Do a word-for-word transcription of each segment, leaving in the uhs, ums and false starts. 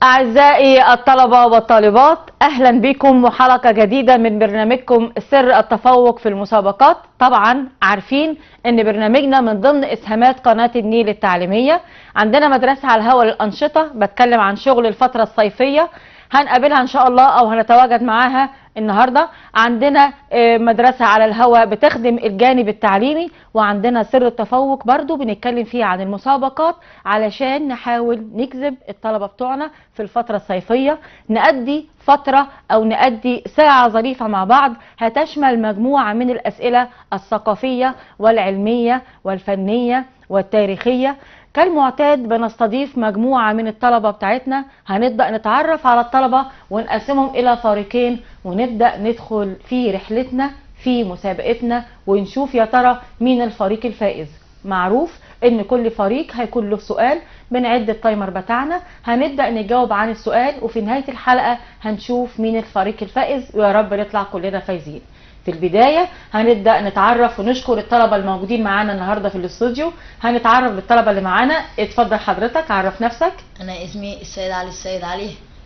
أعزائي الطلبة والطالبات، أهلا بكم وحلقة جديدة من برنامجكم سر التفوق في المسابقات. طبعا عارفين أن برنامجنا من ضمن إسهامات قناة النيل التعليمية. عندنا مدرسة على الهواء للأنشطة بتكلم عن شغل الفترة الصيفية، هنقابلها إن شاء الله أو هنتواجد معاها النهاردة. عندنا مدرسة على الهواء بتخدم الجانب التعليمي، وعندنا سر التفوق برضو بنتكلم فيه عن المسابقات علشان نحاول نجذب الطلبة بتوعنا في الفترة الصيفية، نأدي فترة أو نأدي ساعة ظريفة مع بعض هتشمل مجموعة من الأسئلة الثقافية والعلمية والفنية والتاريخية. كالمعتاد بنستضيف مجموعة من الطلبة بتاعتنا، هنبدأ نتعرف على الطلبة ونقسمهم إلى فريقين ونبدأ ندخل في رحلتنا في مسابقتنا ونشوف يا ترى مين الفريق الفائز. معروف ان كل فريق هيكون له سؤال، بنعد التايمر بتاعنا، هنبدأ نجاوب عن السؤال وفي نهاية الحلقة هنشوف مين الفريق الفائز ويا رب نطلع كلنا فايزين. في البداية هنبدأ نتعرف ونشكر الطلبة الموجودين معانا النهاردة في الاستوديو. هنتعرف بالطلبة اللي معانا. اتفضل حضرتك، عرف نفسك. انا اسمي السيد علي السيد علي،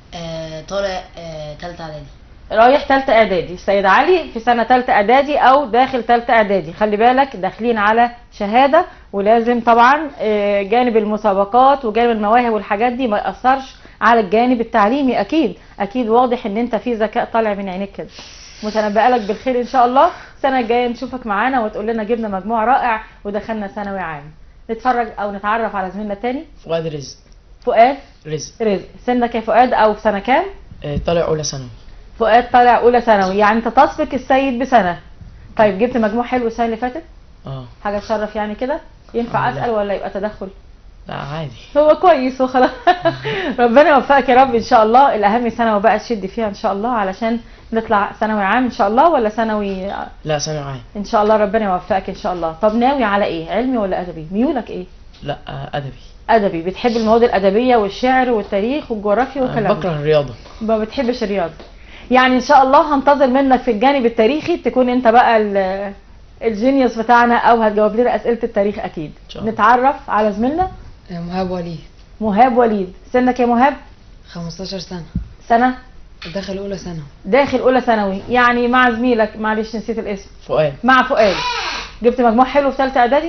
آه طالع آه تالتة اعدادي. رايح تالتة اعدادي. السيد علي في سنة تالتة اعدادي او داخل تالتة اعدادي. خلي بالك داخلين على شهادة، ولازم طبعا جانب المسابقات وجانب المواهب والحاجات دي ما يأثرش على الجانب التعليمي. اكيد اكيد واضح ان انت في ذكاء طالع من عينيك كده. متنبأ لك بالخير ان شاء الله. السنة الجاية نشوفك معانا وتقول لنا جبنا مجموع رائع ودخلنا ثانوي عام. نتفرج او نتعرف على زميلنا التاني. فؤاد رزق. فؤاد رزق. رزق. سنك يا فؤاد او في سنة كام؟ آه، طالع اولى ثانوي. فؤاد طالع اولى ثانوي، يعني انت تسبق السيد بسنه. طيب جبت مجموع حلو السنه اللي فاتت؟ اه حاجه تشرف يعني كده. ينفع آه، اسال ولا يبقى تدخل؟ لا عادي. هو كويس وخلاص. ربنا يوفقك يا رب ان شاء الله. الاهم ثانوي بقى تشد فيها ان شاء الله علشان نطلع ثانوي عام ان شاء الله، ولا ثانوي؟ لا ثانوي عام ان شاء الله. ربنا يوفقك ان شاء الله. طب ناوي على ايه، علمي ولا ادبي؟ ميولك ايه؟ لا آه، ادبي. ادبي. بتحب المواد الادبيه والشعر والتاريخ والجغرافيا آه، والكلام ده؟ بكره الرياضه. ما بتحبش الرياضه. يعني ان شاء الله هنتظر منك في الجانب التاريخي تكون انت بقى الجينيوس بتاعنا او هتجاوب لنا اسئله التاريخ اكيد. إن شاء الله. نتعرف على زميلنا مهاب وليد. مهاب وليد. سنك يا مهاب؟ خمستاشر سنة. سنه؟ داخل أولى ثانوي. داخل اولى ثانوي، يعني مع زميلك، معلش نسيت الاسم. فؤاد. مع فؤاد. جبت مجموع حلو في ثالثه اعدادي؟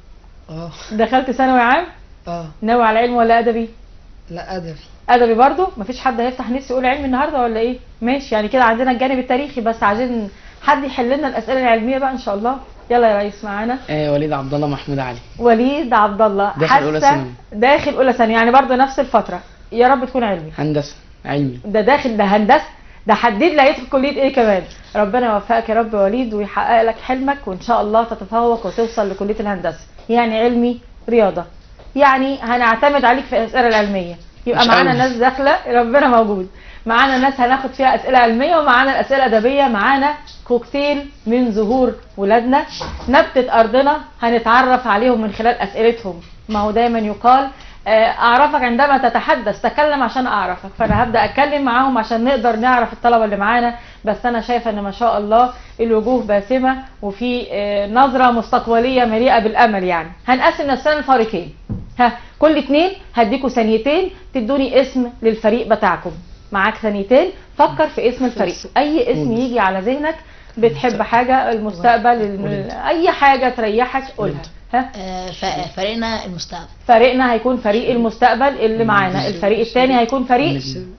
اه. دخلت ثانوي عام؟ اه. ناوي على علم ولا ادبي؟ لا أدبي. ادبي برضو. مفيش حد هيفتح نفسه يقول علمي النهارده ولا ايه؟ ماشي، يعني كده عندنا الجانب التاريخي، بس عايزين حد يحل لنا الاسئله العلميه بقى ان شاء الله. يلا يا ريس معانا. آه وليد عبد الله محمود علي. وليد عبد الله. داخل أولى ثانوي. داخل اولى ثانوي، يعني برضو نفس الفتره. يا رب تكون علمي. هندسه علمي. ده داخل ده هندسه، ده حدد لي هيدخل كليه ايه كمان. ربنا يوفقك يا رب يا وليد ويحقق لك حلمك وان شاء الله تتفوق وتوصل لكليه الهندسه. يعني علمي رياضه، يعني هنعتمد عليك في الاسئله العلميه. يبقى معانا ناس داخله، ربنا موجود معانا ناس هناخد فيها اسئله علميه ومعانا الاسئله الادبيه. معانا كوكتيل من زهور ولادنا، نبته ارضنا، هنتعرف عليهم من خلال اسئلتهم. ما هو دايما يقال اعرفك عندما تتحدث، تكلم عشان اعرفك. فانا هبدا اتكلم معاهم عشان نقدر نعرف الطلبه اللي معانا. بس انا شايفه ان ما شاء الله الوجوه باسمه وفي نظره مستقبليه مليئه بالامل. يعني هنقسم نفسنا لفريقين، ها كل اتنين هديكوا ثانيتين تدوني اسم للفريق بتاعكم. معاك ثانيتين، فكر في اسم الفريق، اي اسم يجي على ذهنك. بتحب حاجه، المستقبل، اي حاجه تريحك قولها. ها آه فريقنا المستقبل. فريقنا هيكون فريق المستقبل اللي معانا. الفريق الثاني هيكون فريق،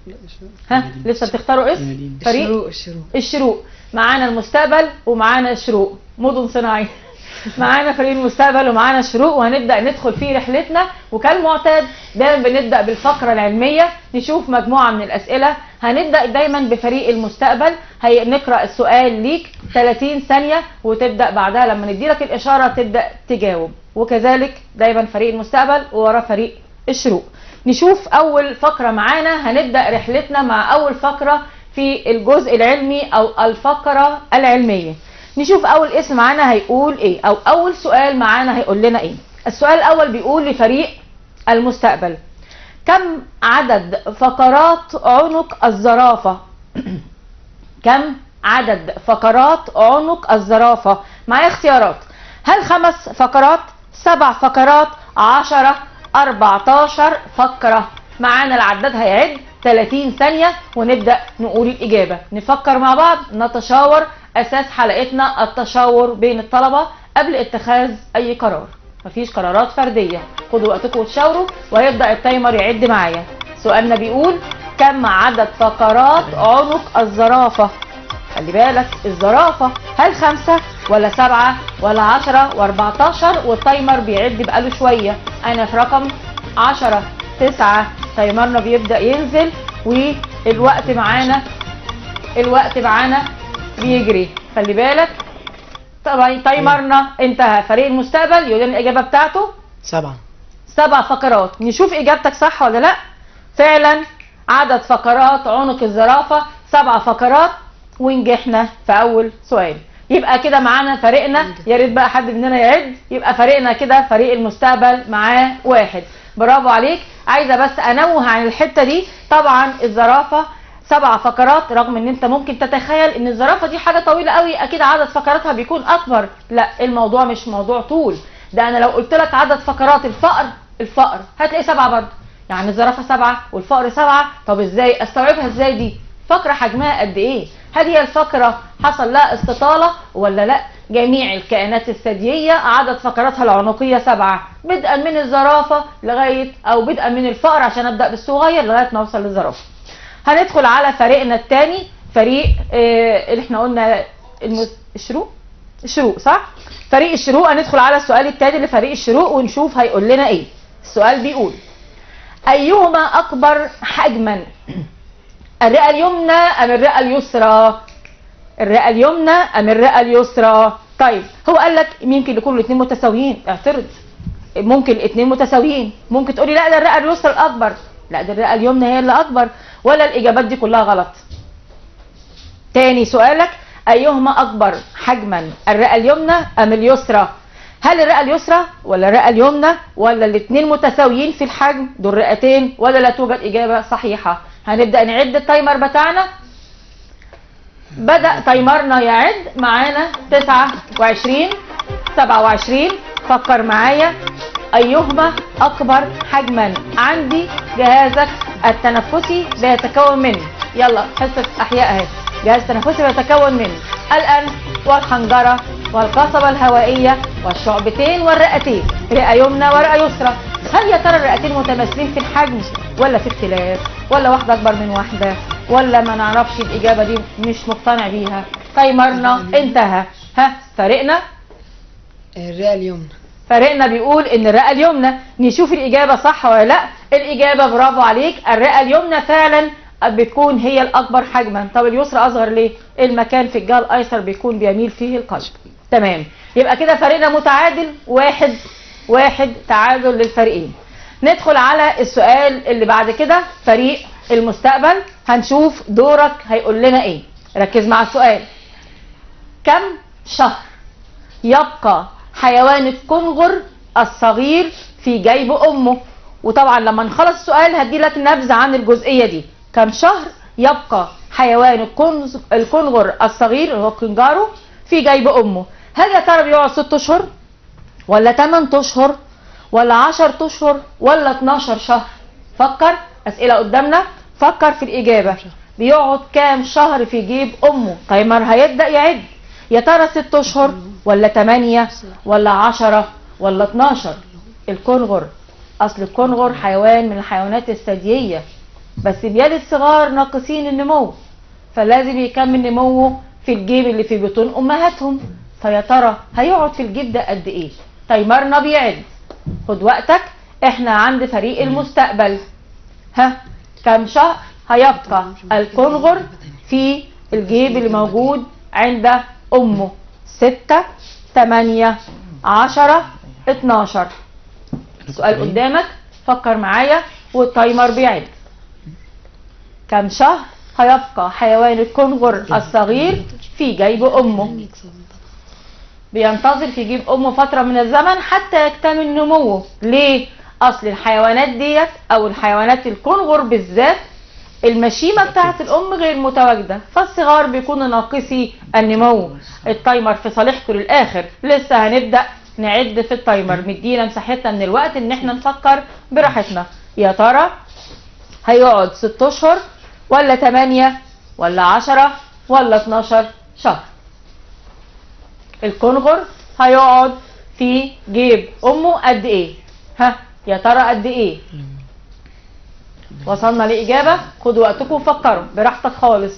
ها لسه بتختاروا اسم؟ فريق الشروق. الشروق. الشروق. معانا المستقبل ومعانا الشروق، مدن صناعيه. معانا فريق المستقبل ومعانا الشروق، وهنبدا ندخل في رحلتنا. وكالمعتاد دايما بنبدا بالفقره العلميه، نشوف مجموعه من الاسئله. هنبدا دايما بفريق المستقبل، هنقرا السؤال ليك ثلاثين ثانيه وتبدا بعدها لما نديلك الاشاره تبدا تجاوب. وكذلك دايما فريق المستقبل وورا فريق الشروق. نشوف اول فقره معانا. هنبدا رحلتنا مع اول فقره في الجزء العلمي او الفقره العلميه. نشوف اول اسم معانا هيقول ايه، او اول سؤال معانا هيقول لنا ايه. السؤال الاول بيقول لفريق المستقبل: كم عدد فقرات عنق الزرافة؟ كم عدد فقرات عنق الزرافة؟ معايا اختيارات: هل خمس فقرات، سبع فقرات، عشرة، أربعتاشر فقرة؟ معانا العداد هيعد ثلاثين ثانية ونبدأ نقول الإجابة. نفكر مع بعض، نتشاور. أساس حلقتنا التشاور بين الطلبة قبل اتخاذ أي قرار، مفيش قرارات فردية. خدوا وقتكم وتشاوروا، وهيبدأ التايمر يعد معايا. سؤالنا بيقول كم عدد فقرات عنق الزرافة؟ خلي بالك الزرافة، هل خمسة ولا سبعة ولا عشرة واربعتاشر؟ والتايمر بيعد بقاله شوية. أنا في رقم عشرة، تسعة. تايمرنا بيبدأ ينزل والوقت معانا الوقت معانا بيجري. خلي بالك طبعا تايمرنا انتهى. فريق المستقبل يقول لنا الإجابة بتاعته سبعة. سبع فقرات. نشوف إجابتك صح ولا لأ. فعلا عدد فقرات عنق الزرافة سبع فقرات، ونجحنا في أول سؤال. يبقى كده معانا فريقنا، يا ريت بقى حد مننا يعد. يبقى فريقنا كده فريق المستقبل معاه واحد. برافو عليك. عايزة بس أنوه عن الحتة دي. طبعا الزرافة سبع فقرات، رغم ان انت ممكن تتخيل ان الزرافة دي حاجة طويلة قوي، اكيد عدد فقراتها بيكون اكبر. لا، الموضوع مش موضوع طول ده. انا لو قلت لك عدد فقرات الفأر الفأر هتلاقي سبعة برضه. يعني الزرافة سبعة والفأر سبعة. طب ازاي استوعبها؟ ازاي دي فقرة حجمها قد ايه؟ هل هي الفقرة حصل لها استطالة ولا لا؟ جميع الكائنات الثديية عدد فقراتها العنقية سبعة، بدءا من الزرافة لغاية او بدءا من الفأر عشان ابدأ بالصغير لغاية ما اوصل للزرافة. هندخل على فريقنا الثاني، فريق آه اللي احنا قلنا المز... الشروق الشروق صح؟ فريق الشروق. هندخل على السؤال الثاني لفريق الشروق ونشوف هيقول لنا ايه. السؤال بيقول ايهما اكبر حجما، الرئة اليمنى ام الرئة اليسرى؟ الرئة اليمنى ام الرئة اليسرى؟ طيب هو قال لك يمكن يكونوا الاثنين متساويين. اعترض. ممكن الاثنين متساويين. ممكن تقولي لا ده الرئة اليسرى الاكبر. لا، ده الرئة اليمنى هي اللي اكبر. ولا الاجابات دي كلها غلط؟ تاني سؤالك ايهما اكبر حجما، الرئة اليمنى ام اليسرى؟ هل الرئة اليسرى ولا الرئة اليمنى ولا الاثنين متساويين في الحجم دول رئتين، ولا لا توجد اجابة صحيحة؟ هنبدأ نعد التايمر بتاعنا. بدأ تايمرنا يعد معانا تسعة وعشرين، سبعة وعشرين. فكر معايا ايهما اكبر حجما. عندي جهازك التنفسي بيتكون من، يلا حصة احياء اهي، جهاز تنفسي بيتكون من الانف والحنجرة والقصبة الهوائية والشعبتين والرئتين، رئة يمنى ورئة يسرى. هل يا ترى الرئتين متماثلين في الحجم ولا في اختلاف، ولا واحدة اكبر من واحدة، ولا ما نعرفش؟ الاجابة دي مش مقتنع بيها. تايمرنا انتهى. ها فريقنا الرئة اليمنى. فريقنا بيقول ان الرئة اليمنى. نشوف الاجابة صح ولا لا. الاجابة برافو عليك، الرئة اليمنى فعلا بتكون هي الاكبر حجما. طب اليسرى اصغر ليه؟ المكان في الجهة الايسر بيكون بيميل فيه القلب. تمام. يبقى كده فريقنا متعادل، واحد واحد، تعادل للفريقين. ندخل على السؤال اللي بعد كده، فريق المستقبل. هنشوف دورك هيقول لنا ايه. ركز مع السؤال. كم شهر يبقى حيوان الكنغر الصغير في جيب امه؟ وطبعا لما نخلص السؤال هدي لك نبذه عن الجزئيه دي. كم شهر يبقى حيوان الكنغر الصغير اللي هو الكنجارو في جيب امه؟ هل يا ترى بيقعد ست اشهر ولا تمن اشهر ولا عشرة اشهر ولا اتناشر شهر؟ فكر. اسئله قدامنا، فكر في الاجابه. بيقعد كام شهر في جيب امه؟ تايمر هيبدا يعد. يا ترى ست اشهر ولا تمانية ولا عشرة ولا اتناشر؟ الكنغر، اصل الكنغر حيوان من الحيوانات الثدييه، بس بيلد صغار ناقصين النمو، فلازم يكمل نموه في الجيب اللي في بطون امهاتهم. فيا ترى هيقعد في الجيب ده قد ايه؟ تايمرنا بيعد. خد وقتك. احنا عند فريق المستقبل. ها كم شهر هيبقى الكنغر في الجيب اللي موجود عند امه؟ ستة، تمانية، عشرة، اتناشر. السؤال قدامك، فكر معايا والتايمر بيعد. كم شهر هيبقى حيوان الكنغر الصغير في جيب امه؟ بينتظر في جيب امه فترة من الزمن حتى يكتمل نموه. ليه؟ اصل الحيوانات ديت او الحيوانات الكنغر بالذات المشيمة بتاعت الام غير متواجدة، فالصغار بيكونوا ناقصي النمو. التايمر في صالحكم للاخر، لسه هنبدأ نعد في التايمر، مدينا مساحتنا من الوقت ان احنا نفكر براحتنا. يا ترى هيقعد ست اشهر ولا تمانية ولا عشرة ولا اتناشر شهر؟ الكنغر هيقعد في جيب امه قد ايه؟ ها يا ترى قد ايه؟ وصلنا لاجابه؟ خدوا وقتكم وفكروا براحتك خالص.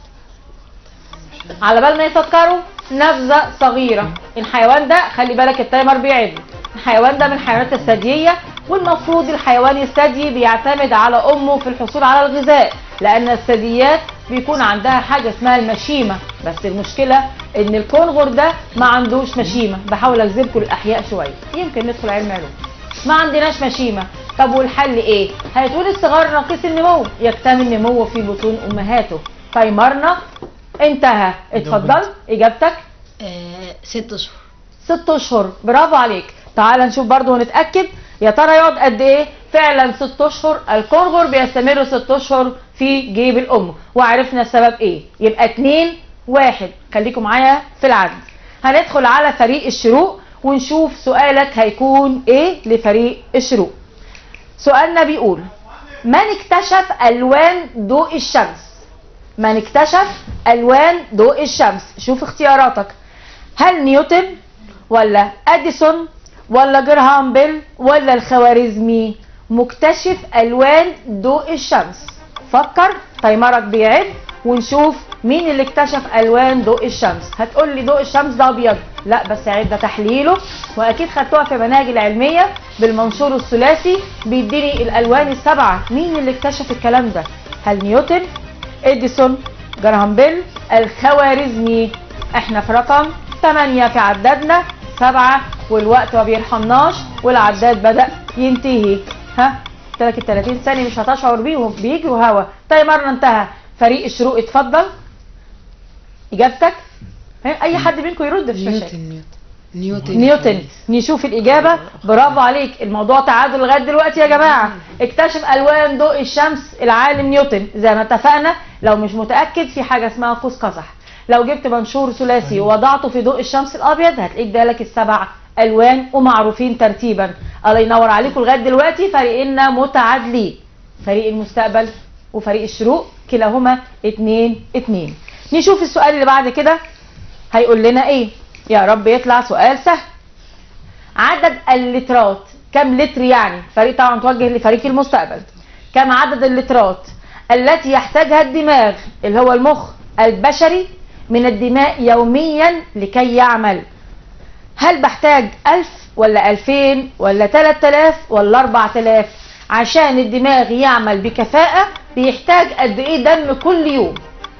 على بال ما يفكروا نبذه صغيره. الحيوان ده خلي بالك التايمر بيعد. الحيوان ده من الحيوانات الثدييه، والمفروض الحيوان الثدي بيعتمد على امه في الحصول على الغذاء، لان الثدييات بيكون عندها حاجه اسمها المشيمه. بس المشكله ان الكنغر ده ما عندوش مشيمه. بحاول اجذبكم الاحياء شويه، يمكن ندخل علم علوم. ما عندناش مشيمه. طب والحل ايه؟ هتقول الصغار ناقص النمو، يكتمل نموه في بطون امهاته. تايمرنا انتهى. اتفضل اجابتك. آه ست اشهر. ست اشهر، برافو عليك. تعال نشوف برضو ونتاكد يا ترى يقعد قد ايه؟ فعلا ست اشهر. الكنغر بيستمر ست اشهر في جيب الام، وعرفنا السبب ايه. يبقى اتنين واحد. خليكم معايا في العد. هندخل على فريق الشروق ونشوف سؤالك هيكون ايه لفريق الشروق. سؤالنا بيقول: من اكتشف الوان ضوء الشمس؟ من اكتشف الوان ضوء الشمس؟ شوف اختياراتك. هل نيوتن ولا اديسون ولا جراهام بيل ولا الخوارزمي؟ مكتشف الوان ضوء الشمس. فكر، تايمرك بيعد ونشوف مين اللي اكتشف الوان ضوء الشمس. هتقول لي ضوء الشمس ده ابيض، لا بس عد ده تحليله، واكيد خدتوها في مناهج العلميه بالمنشور الثلاثي بيديني الالوان السبعه. مين اللي اكتشف الكلام ده؟ هل نيوتن، اديسون، جراهام بيل، الخوارزمي؟ احنا في رقم تمانية في عدادنا، سبعة والوقت ما بيرحمناش والعداد بدأ ينتهي. ها قلت لك ال تلاتين ثانية مش هتشعر بيهم، بيجروا هوا. تايمرنا انتهى. فريق الشروق اتفضل اجابتك. اي حد منكم يرد في الشاشة. نيوتن نيوتن نيوتن. نشوف الاجابه. برافو عليك. الموضوع تعادل لغايه دلوقتي يا جماعه. اكتشف الوان ضوء الشمس العالم نيوتن. زي ما اتفقنا لو مش متاكد في حاجه اسمها قوس قزح. لو جبت منشور ثلاثي ووضعته في ضوء الشمس الابيض هتلاقيك ادالك السبع الوان ومعروفين ترتيبا. الله ينور عليكم. لغايه دلوقتي فريقنا متعادلين، فريق المستقبل وفريق الشروق كلاهما اتنين اتنين. نشوف السؤال اللي بعد كده هيقول لنا ايه. يا رب يطلع سؤال سهل. عدد اللترات كم لتر يعني؟ فريق طبعا متوجه لفريق المستقبل. كم عدد اللترات التي يحتاجها الدماغ اللي هو المخ البشري من الدماء يوميا لكي يعمل؟ هل بحتاج ألف ولا ألفين ولا تلات آلاف ولا أربعة آلاف؟ عشان الدماغ يعمل بكفاءة بيحتاج قد ايه دم كل يوم؟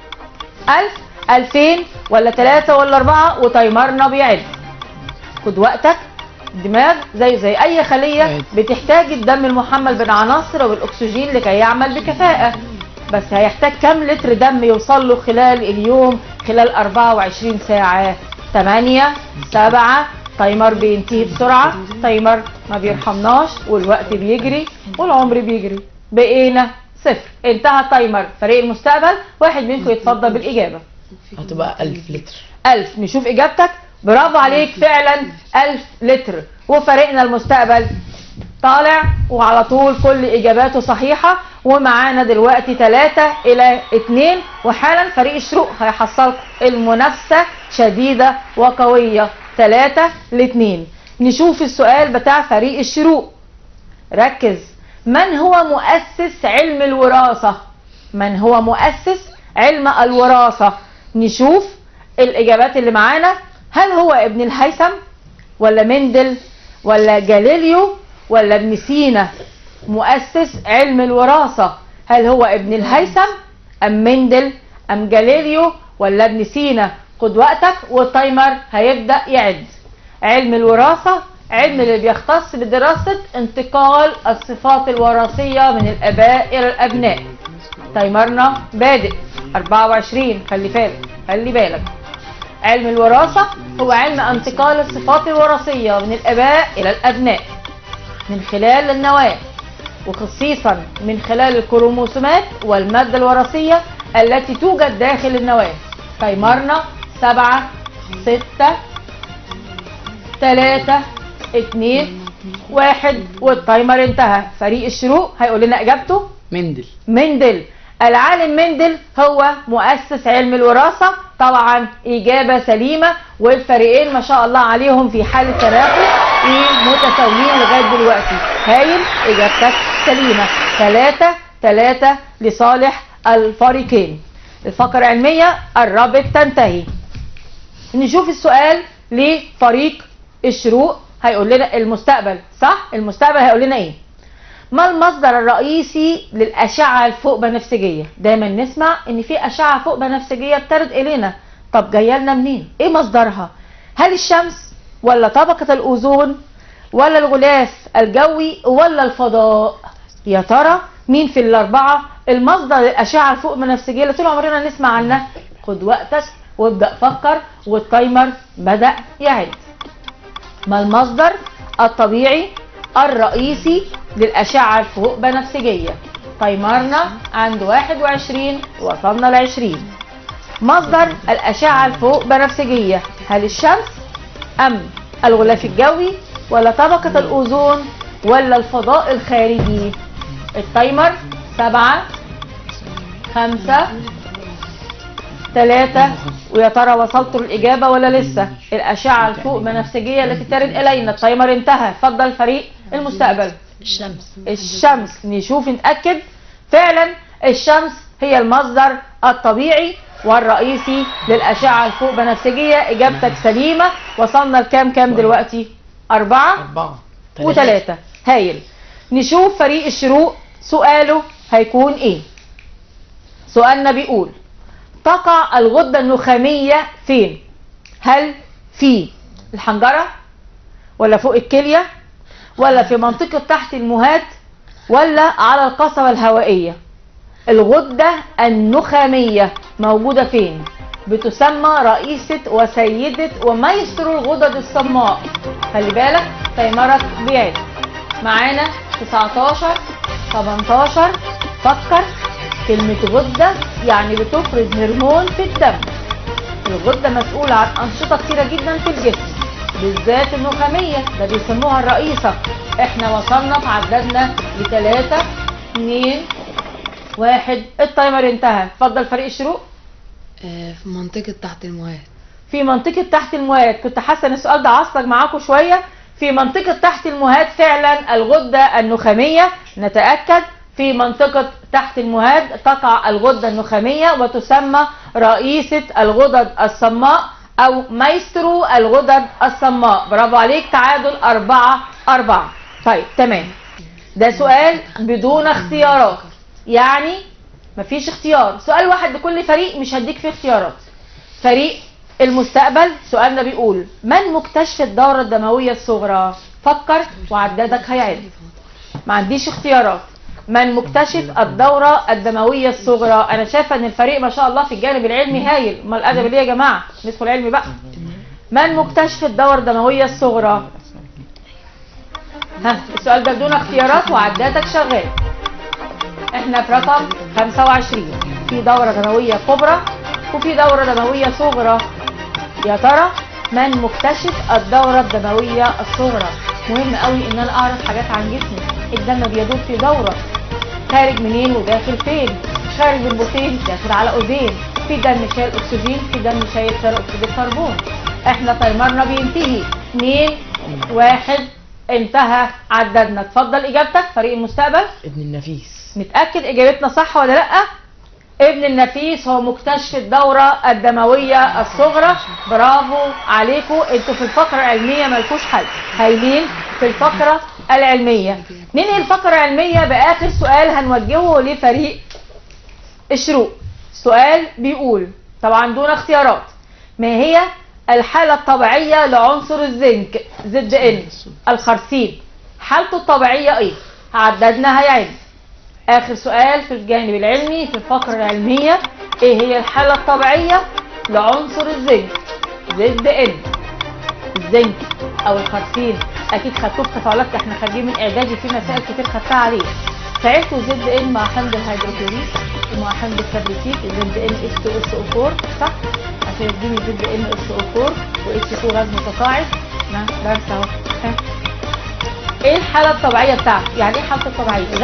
ألف، ألفين ولا تلاتة ولا أربعة؟ وتايمرنا بيعد. خد وقتك. الدماغ زي زي أي خلية بتحتاج الدم المحمل بالعناصر والأكسجين لكي يعمل بكفاءة. بس هيحتاج كم لتر دم يوصل له خلال اليوم، خلال أربعة وعشرين ساعة؟ تمانية، سبعة. تايمر بينتهي بسرعة. تايمر ما بيرحمناش والوقت بيجري والعمر بيجري. بقينا صفر. انتهى تايمر فريق المستقبل. واحد منكم يتفضل بالإجابة. هتبقى ألف لتر. ألف. نشوف إجابتك. برافو عليك، فعلا ألف لتر. وفريقنا المستقبل طالع وعلى طول كل إجاباته صحيحة، ومعانا دلوقتي تلاتة إلى اتنين. وحالا فريق الشروق هيحصل المنافسة شديدة وقوية تلاتة لاتنين. نشوف السؤال بتاع فريق الشروق. ركز. من هو مؤسس علم الوراثة؟ من هو مؤسس علم الوراثة؟ نشوف الإجابات اللي معانا. هل هو ابن الهيثم ولا مندل ولا جاليليو ولا ابن سينا؟ مؤسس علم الوراثة هل هو ابن الهيثم أم مندل أم جاليليو ولا ابن سينا؟ خد وقتك والتايمر هيبدأ يعد. علم الوراثة علم اللي بيختص بدراسة انتقال الصفات الوراثية من الآباء إلى الأبناء. تايمرنا بادئ أربعة وعشرين. خلي بالك خلي بالك. علم الوراثة هو علم انتقال الصفات الوراثية من الآباء إلى الأبناء من خلال النواة، وخصيصا من خلال الكروموسومات والمادة الوراثية التي توجد داخل النواة. تايمرنا سبعة، ستة، تلاتة، اتنين، واحد، والتايمر انتهى. فريق الشروق هيقول لنا اجابته. مندل. مندل. العالم مندل هو مؤسس علم الوراثة. طبعا إجابة سليمة، والفريقين ما شاء الله عليهم في حالة تنافس ومتساويين لغاية دلوقتي. هايل، إجابتك سليمة. ثلاثة ثلاثة لصالح الفريقين. الفقرة العلمية قربت تنتهي. نشوف السؤال لفريق الشروق. هيقول لنا المستقبل، صح؟ المستقبل هيقول لنا ايه؟ ما المصدر الرئيسي للأشعة الفوق بنفسجية؟ دايما نسمع ان في أشعة فوق بنفسجية بترد الينا. طب جايه لنا منين؟ ايه مصدرها؟ هل الشمس ولا طبقة الأوزون ولا الغلاف الجوي ولا الفضاء؟ يا ترى مين في الأربعة المصدر للأشعة الفوق بنفسجية اللي طول عمرنا نسمع عنها؟ خد وقتك وابدأ فكر، والتايمر بدأ يعد. ما المصدر الطبيعي الرئيسي للأشعة الفوق بنفسجية؟ تايمرنا عند واحد وعشرين، وصلنا ل عشرين. مصدر الأشعة الفوق بنفسجية، هل الشمس أم الغلاف الجوي ولا طبقة الأوزون ولا الفضاء الخارجي؟ التايمر سبعة خمسة ثلاثة. ويا ترى وصلتوا للإجابة ولا لسه؟ الأشعة الفوق بنفسجية التي ترد إلينا. التايمر انتهى. اتفضل فريق المستقبل. الشمس. الشمس. نشوف نتأكد. فعلا الشمس هي المصدر الطبيعي والرئيسي للأشعة الفوق بنفسجية. إجابتك سليمة. وصلنا لكام كام دلوقتي؟ أربعة أربعة وثلاثة. هايل. نشوف فريق الشروق سؤاله هيكون إيه؟ سؤالنا بيقول: تقع الغدة النخامية فين؟ هل في الحنجرة ولا فوق الكلية ولا في منطقة تحت المهاد ولا على القصبة الهوائية؟ الغدة النخامية موجودة فين؟ بتسمى رئيسة وسيدة ومايسترو الغدد الصماء. خلي بالك تايمرك بيعد. معانا تسعتاشر تمنتاشر. فكر. كلمة غدة يعني بتفرز هرمون في الدم. الغدة مسؤولة عن أنشطة كتيرة جدا في الجسم، بالذات النخامية، ده بيسموها الرئيسة. احنا وصلنا في عددنا لتلاتة اتنين واحد. التايمر انتهى. اتفضل فريق الشروق. آه، في منطقة تحت المهاد. في منطقة تحت المهاد. كنت حاسة ان السؤال ده عصلك معاكم شوية. في منطقة تحت المهاد فعلا الغدة النخامية. نتأكد. في منطقة تحت المهاد تقع الغدة النخامية وتسمى رئيسة الغدد الصماء أو مايسترو الغدد الصماء. برافو عليك. تعادل أربعة أربعة. طيب تمام. ده سؤال بدون اختيارات، يعني مفيش اختيار. سؤال واحد لكل فريق، مش هديك فيه اختيارات. فريق المستقبل سؤالنا بيقول: من مكتشف الدورة الدموية الصغرى؟ فكر وعدادك هيعد. ما عنديش اختيارات. من مكتشف الدورة الدموية الصغرى؟ انا شايفه ان الفريق ما شاء الله في الجانب العلمي هايل. امال الادب ليه يا جماعه؟ ندخل علمي بقى. من مكتشف الدورة الدموية الصغرى؟ ها، السؤال ده بدون اختيارات وعدادك شغال. احنا في رقم خمسة وعشرين. في دورة دموية كبرى وفي دورة دموية صغرى. يا ترى من مكتشف الدورة الدموية الصغرى؟ مهم قوي ان انا اعرف حاجات عن جسمي. الدم بيدور في دورة، خارج منين وداخل فين؟ خارج من بطين داخل على اذين. في دم شايل اكسجين، في دم شايل ثاني اكسيد الكربون. احنا تايمرنا بينتهي. اتنين واحد. انتهى عددنا. اتفضل اجابتك فريق المستقبل. ابن النفيس. نتأكد اجابتنا صح ولا لا؟ ابن النفيس هو مكتشف الدورة الدموية الصغرى. برافو عليكم. انتوا في الفقرة العلمية مالكوش حل. هايلين في الفقرة العلمية. ننهي الفقرة العلمية بآخر سؤال هنوجهه لفريق الشروق. السؤال بيقول طبعا دون اختيارات: ما هي الحالة الطبيعية لعنصر الزنك زد ان الخرسين؟ حالته الطبيعية ايه؟ عددنا هيعد. اخر سؤال في الجانب العلمي في الفقرة العلمية: ايه هي الحالة الطبيعية لعنصر الزنك زد ان؟ الزنك او الخرسين اكيد خدتوه في تفاعلات، احنا خارجين من اعدادي في مسائل كتير خدتها عليه. فعرفتوا زد ان مع حمض الهيدروكلوريك ومع حمض الكبريتيك. زد ان اتش تو اس او فور، صح؟ عشان يديني زد ان اس او فور و اتش تو غاز متصاعد. ما درس اهو. ايه الحالة الطبيعية بتاعته؟ يعني ايه حالته الطبيعية؟ غاز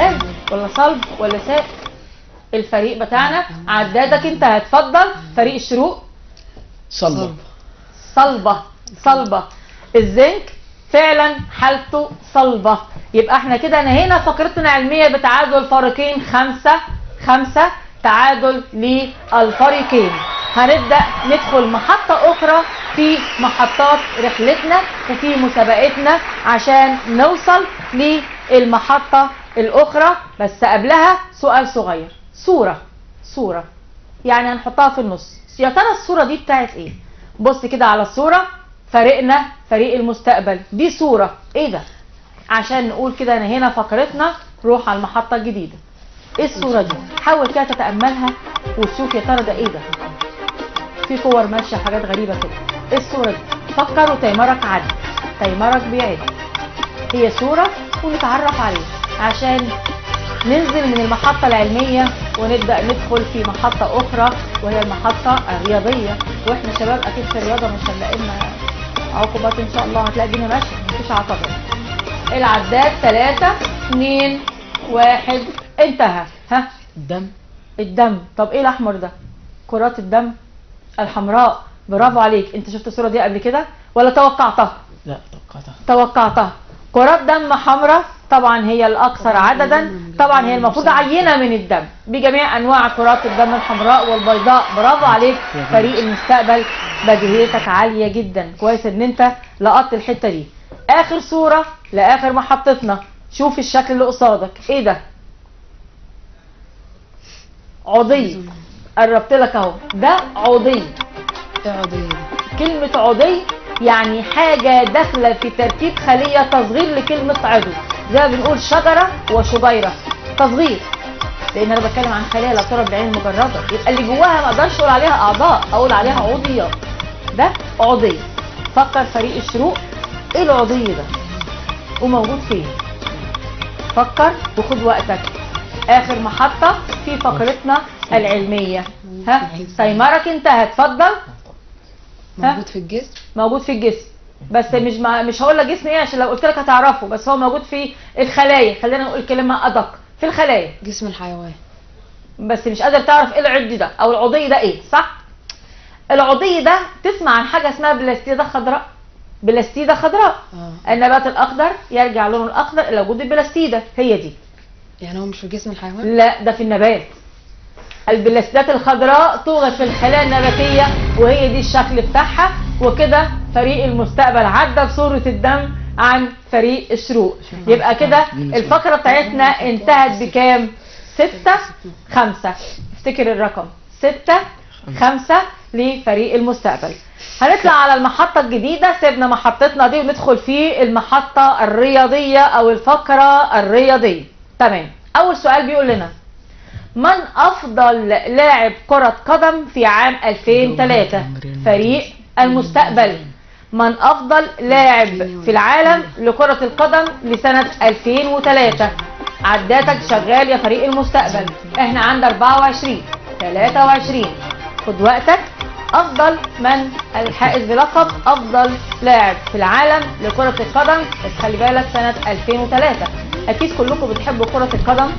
ولا صلب ولا سائل؟ الفريق بتاعنا عدادك انت هتفضل. فريق الشروق صلبة. صلبة. صلبة. الزنك فعلا حالته صلبة. يبقى احنا كده نهينا فقرتنا العلمية بتعادل فريقين خمسة خمسة، تعادل للفريقين. هنبدأ ندخل محطة أخرى في محطات رحلتنا وفي مسابقتنا عشان نوصل للمحطة الأخرى. بس قبلها سؤال صغير، صورة صورة يعني هنحطها في النص. يا ترى الصورة دي بتاعت ايه؟ بص كده على الصورة، فريقنا فريق المستقبل. دي صورة ايه ده؟ عشان نقول كده نهينا فقرتنا روح على المحطة الجديدة. ايه الصورة دي؟ حاول كده تتأملها وتشوف يا ترى ده ايه ده؟ في كور ماشية حاجات غريبة كده. ايه الصورة دي؟ فكر وتيمرك عد، تيمرك بيعد. هي صورة ونتعرف عليها عشان ننزل من المحطة العلمية ونبدأ ندخل في محطة أخرى وهي المحطة الرياضية. واحنا شباب أكيد في الرياضة مش هنلاقي لنا عقوبات إن شاء الله، هتلاقي الدنيا ماشية مفيش عقبات. العداد ثلاثة اتنين واحد انتهى. ها؟ الدم. الدم. طب ايه الأحمر ده؟ كرات الدم الحمراء. برافو عليك. انت شفت الصورة دي قبل كده ولا توقعتها؟ لا توقعتها. توقعتها. كرات دم حمراء طبعا هي الأكثر عددا، طبعا هي المفروض عينة من الدم بجميع أنواع كرات الدم الحمراء والبيضاء. برافو عليك فريق المستقبل، بديهيتك عالية جدا. كويس ان انت لقطت الحتة دي. آخر صورة لآخر محطتنا. شوف الشكل اللي قصادك ايه ده؟ عضي. قربت لك اهو، ده عضي. ايه عضية؟ كلمة عضي يعني حاجة داخلة في تركيب خلية، تصغير لكلمة عضو. زي ما بنقول شجرة وشجيرة، تصغير. لأن أنا بتكلم عن خلية لا ترى بالعين المجردة، يبقى اللي جواها ما أقدرش أقول عليها أعضاء، أقول عليها عضيات. ده عضي. فكر فريق الشروق، إيه العضي ده؟ وموجود فين؟ فكر وخد وقتك. آخر محطة في فقرتنا العلمية. ها؟ تيمرك انتهى، اتفضل. موجود في الجسم. موجود في الجسم، بس مش ما مش هقول لك جسم ايه عشان لو قلت لك هتعرفه، بس هو موجود في الخلايا. خلينا نقول كلمه ادق، في الخلايا. جسم الحيوان. بس مش قادر تعرف ايه العضي ده او العضي ده ايه، صح؟ العضي ده تسمع عن حاجه اسمها بلاستيده خضراء. بلاستيده خضراء. اه. النبات الاخضر يرجع لونه الاخضر الى وجود البلاستيده، هي دي. يعني هو مش في جسم الحيوان؟ لا، ده في النبات. البلاستيدات الخضراء توجد في الخلايا النباتيه وهي دي الشكل بتاعها. وكده فريق المستقبل عدى بصورة الدم عن فريق الشروق. يبقى كده الفقرة بتاعتنا انتهت بكام؟ ستة خمسة. افتكر الرقم ستة خمسة لفريق المستقبل. هنطلع على المحطة الجديدة. سيبنا محطتنا دي وندخل في المحطة الرياضية او الفقرة الرياضية. تمام. اول سؤال بيقول لنا من افضل لاعب كرة قدم في عام ألفين وثلاثة؟ فريق المستقبل. من افضل لاعب في العالم لكرة القدم لسنة ألفين وثلاثة؟ عداتك شغال يا فريق المستقبل. احنا عند أربعة وعشرين ثلاثة وعشرين. خد وقتك. افضل من الحائز بلقب افضل لاعب في العالم لكرة القدم، بس خلي بالك سنة ألفين وثلاثة. اكيد كلكم بتحبوا كرة القدم،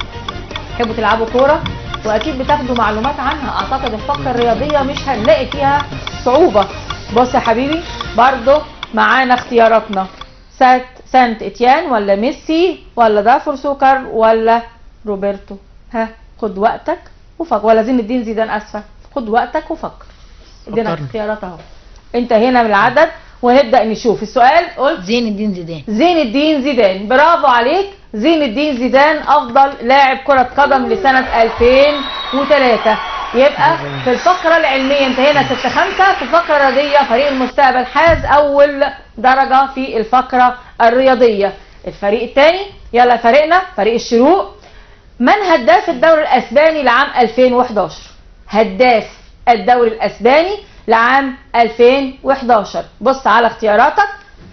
بتحبوا تلعبوا كورة، واكيد بتاخدوا معلومات عنها. اعتقد الفقرة الرياضية مش هنلاقي فيها صعوبة. بص يا حبيبي، برضو معانا اختياراتنا. سانت سانت اتيان ولا ميسي ولا دافور سوكر ولا روبرتو؟ ها، خد وقتك وفكر. ولا زين الدين زيدان، اسفه. خد وقتك وفكر. ادينا اختيارات اهو. انتهينا من العدد ونبدا نشوف السؤال. قلت زين الدين زيدان. زين الدين زيدان. برافو عليك. زين الدين زيدان افضل لاعب كرة قدم لسنة ألفين وثلاثة. يبقى في الفقرة العلمية انتهينا ستة خمسة. في الفقرة الرياضية فريق المستقبل حاز اول درجة في الفقرة الرياضية. الفريق الثاني، يلا فريقنا فريق الشروق. من هداف الدوري الاسباني لعام ألفين وحداشر؟ هداف الدوري الاسباني لعام ألفين وحداشر. بص على اختياراتك.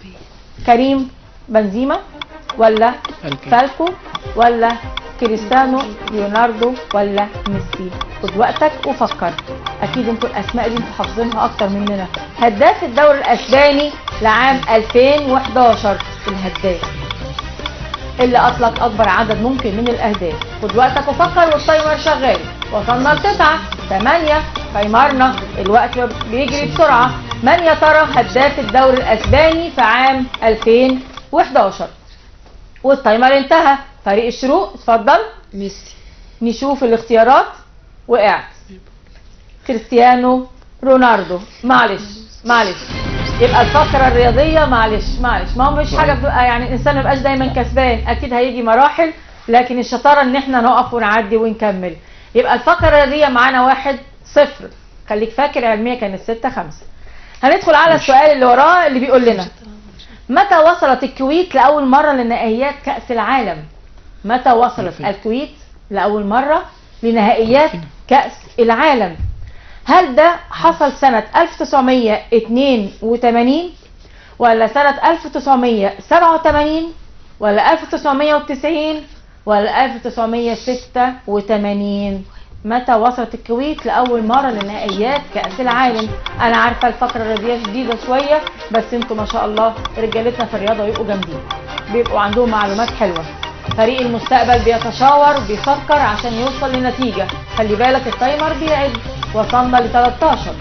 كريم بنزيما ولا فالكو ولا كريستيانو ليوناردو ولا ميسي؟ خد وقتك وفكر. اكيد انتوا الاسماء دي انتوا حافظينها اكتر مننا. هداف الدوري الاسباني لعام ألفين وحداشر. الهداف اللي اطلق اكبر عدد ممكن من الاهداف. خد وقتك وفكر والتايمر شغال. وصلنا لتسعة، ثمانية، تايمرنا الوقت بيجري بسرعة. من يا ترى هداف الدوري الاسباني في عام ألفين وحداشر؟ والتايمر انتهى. فريق الشروق اتفضل. ميسي. نشوف الاختيارات. وقعت. كريستيانو رونالدو. معلش معلش يبقى الفقره الرياضيه معلش معلش ما هو مش حاجه بتبقى يعني الانسان ما يبقاش دايما كسبان، اكيد هيجي مراحل، لكن الشطاره ان احنا نقف ونعدي ونكمل. يبقى الفقره الرياضيه معانا واحد صفر. خليك فاكر علميه كانت ستة خمسة. هندخل على السؤال اللي وراه اللي بيقول لنا متى وصلت الكويت لاول مره لنهائيات كاس العالم؟ متى وصلت الكويت لاول مره لنهائيات كاس العالم؟ هل ده حصل سنة ألف وتسعمية واتنين وتمانين ولا سنة ألف وتسعمية وسبعة وتمانين ولا ألف وتسعمية وتسعين ولا ألف وتسعمية وستة وتمانين؟ متى وصلت الكويت لأول مرة لنهائيات كأس العالم؟ أنا عارفة الفقرة الرياضية جديدة شوية، بس انتوا ما شاء الله رجالتنا في الرياضة بيبقوا جامدين، بيبقوا عندهم معلومات حلوة. فريق المستقبل بيتشاور بيفكر عشان يوصل لنتيجة. خلي بالك التايمر بيعد. وصلنا ل تلتاشر.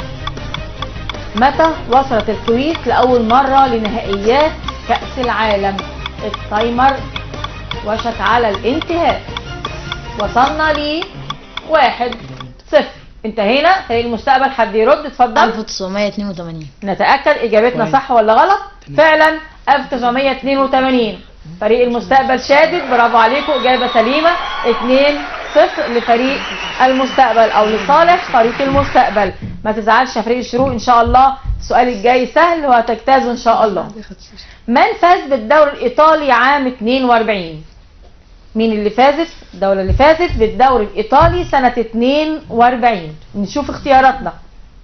متى وصلت الكويت لأول مرة لنهائيات كأس العالم؟ التايمر وشك على الانتهاء. وصلنا ل واحد صفر. انتهينا. فريق المستقبل حد يرد اتفضل. ألف وتسعمية واتنين وتمانين. نتأكد اجابتنا صح ولا غلط؟ فعلا ألف وتسعمية واتنين وتمانين. فريق المستقبل شادد، برافو عليكم، اجابه سليمه. اتنين صفر لفريق المستقبل او لصالح فريق المستقبل. ما تزعلش يا فريق الشروق، ان شاء الله السؤال الجاي سهل وهتجتازه ان شاء الله. من فاز بالدوري الايطالي عام اتنين واربعين؟ مين اللي فازت؟ الدوله اللي فازت بالدوري الايطالي سنه اتنين واربعين. نشوف اختياراتنا.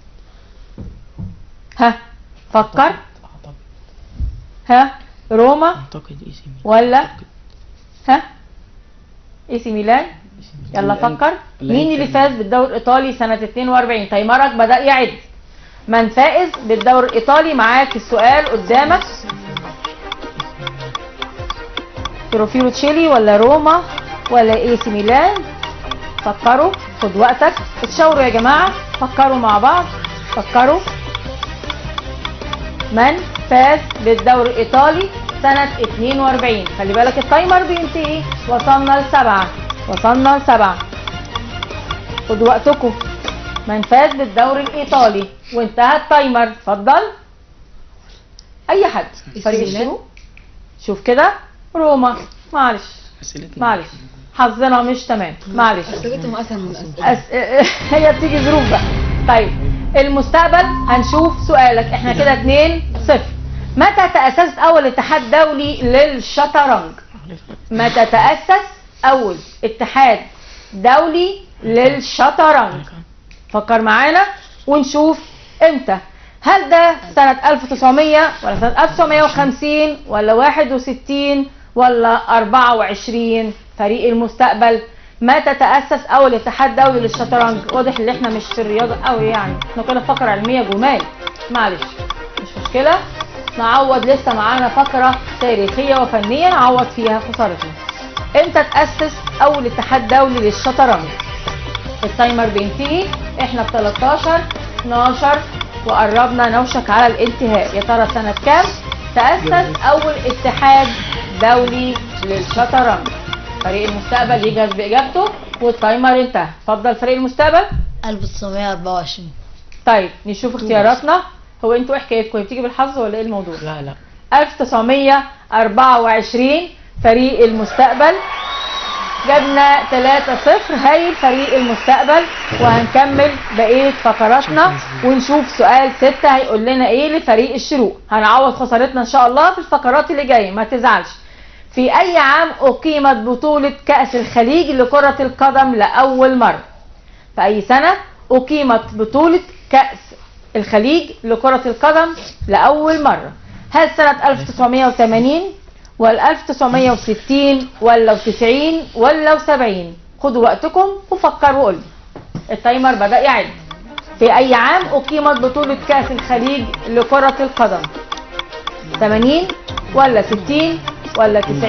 ها فكر. ها روما اعتقد اي سي ميلان ولا ها اي سي ميلان؟ يلا فكر. مين اللي فاز بالدوري الايطالي سنه اتنين واربعين؟ تايمرك بدأ يعد. من فائز بالدوري الايطالي؟ معاك السؤال قدامك. بروفيرو تشيلي ولا روما ولا اي سي ميلان؟ فكروا، خد وقتك، اتشاوروا يا جماعه، فكروا مع بعض، فكروا. من فاز بالدوري الايطالي سنة اتنين واربعين؟ خلي بالك التايمر بينتهي. وصلنا لسبعة. وصلنا لسبعة. خدوا وقتكم. من فاز بالدوري الايطالي وانتهى التايمر؟ اتفضل. اي حد. فريق الشروق. شوف كده. روما. معلش معلش حظنا مش تمام، معلش. اسئلتهم اسهل من الاسئله. أس... هي بتيجي ظروف بقى. طيب المستقبل هنشوف سؤالك. احنا كده اتنين صفر. متى تأسست أول اتحاد دولي للشطرنج؟ متى تأسس أول اتحاد دولي للشطرنج؟ فكر معانا ونشوف امتى. هل ده سنة ألف وتسعمية ولا سنة ألف وتسعمية وخمسين ولا واحد وستين ولا أربعة وعشرين؟ فريق المستقبل متى تأسس أول اتحاد دولي للشطرنج؟ واضح ان احنا مش في الرياضة قوي يعني، احنا كنا فقرة علمية جمال، معلش مش مشكلة. نعوض لسه معانا فقرة تاريخية وفنية نعوض فيها خسارتنا. امتى تأسس أول اتحاد دولي للشطرنج؟ التايمر بينتهي، احنا في تلتاشر اتناشر وقربنا نوشك على الانتهاء. يا ترى سنة كام تأسس أول اتحاد دولي للشطرنج؟ فريق المستقبل يجهز بإجابته والتايمر انتهى. اتفضل فريق المستقبل. ألف وتسعمية وأربعة وعشرين. طيب نشوف اختياراتنا. هو انتوا ايه حكايتكم؟ بتيجي بالحظ ولا ايه الموضوع؟ لا لا ألف وتسعمية وأربعة وعشرين فريق المستقبل. جبنا تلاتة صفر. هايل فريق المستقبل. وهنكمل بقية فقراتنا ونشوف سؤال ستة هيقول لنا ايه لفريق الشروق. هنعوض خسارتنا ان شاء الله في الفقرات اللي جايه، ما تزعلش. في اي عام اقيمت بطولة كأس الخليج لكرة القدم لأول مرة؟ في اي سنة اقيمت بطولة كأس الخليج لكرة القدم لأول مرة؟ هل سنة ألف وتسعمية وتمانين ولا ألف وتسعمية وستين ولا تسعين ولا سبعين؟ خدوا وقتكم وفكروا وقولوا. التايمر بدأ يعد. في أي عام أقيمت بطولة كأس الخليج لكرة القدم؟ تمانين ولا ستين ولا تسعين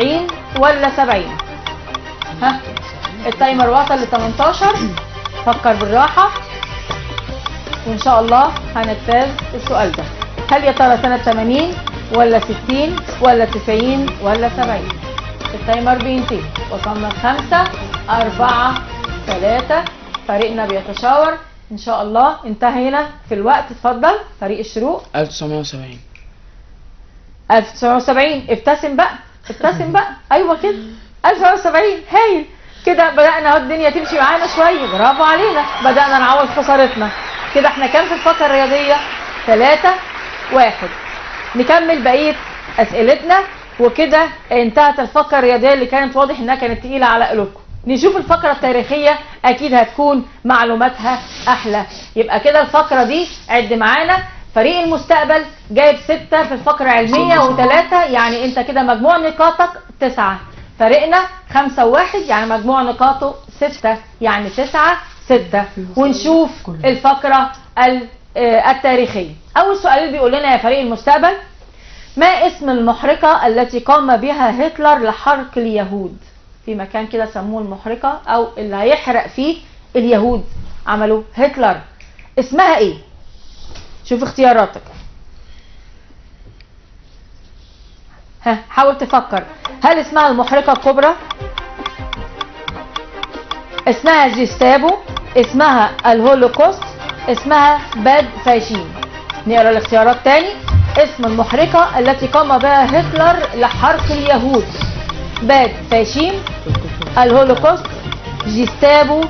ولا سبعين؟ ها التايمر وصل ل تمنتاشر. فكر بالراحة وإن شاء الله هنجتاز السؤال ده. هل يا ترى سنة تمانين ولا ستين ولا تسعين ولا سبعين؟ التايمر بينتهي. وصلنا لخمسة أربعة ثلاثة. فريقنا بيتشاور إن شاء الله. انتهينا في الوقت. اتفضل فريق الشروق. ألف وتسعمية وسبعين. ألف وتسعمية وسبعين. ابتسم بقى ابتسم بقى. أيوه كده ألف وتسعمية وسبعين. هايل كده. بدأنا اهو الدنيا تمشي معانا شوية. برافو علينا. بدأنا نعوض خسارتنا. كده احنا كام في الفقرة الرياضية؟ ثلاثة واحد. نكمل بقية أسئلتنا. وكده انتهت الفقرة الرياضية اللي كانت واضح انها كانت تقيلة على قلوبكم. نشوف الفقرة التاريخية. أكيد هتكون معلوماتها أحلى. يبقى كده الفقرة دي عد معانا. فريق المستقبل جايب ستة في الفقرة العلمية وثلاثة، يعني انت كده مجموع نقاطك تسعة. فريقنا خمسة وواحد يعني مجموع نقاطه ستة، يعني تسعة ستة. ونشوف الفقرة التاريخية. أول سؤال بيقول لنا يا فريق المستقبل: ما اسم المحرقة التي قام بها هتلر لحرق اليهود؟ في مكان كده سموه المحرقة أو اللي هيحرق فيه اليهود عملوا هتلر. اسمها ايه؟ شوف اختياراتك. ها حاول تفكر. هل اسمها المحرقة الكبرى؟ اسمها جيستابو؟ اسمها الهولوكوست؟ اسمها باد فاشين؟ نقرا الاختيارات تاني. اسم المحرقة التي قام بها هتلر لحرق اليهود: باد فاشين، الهولوكوست، جيستابو،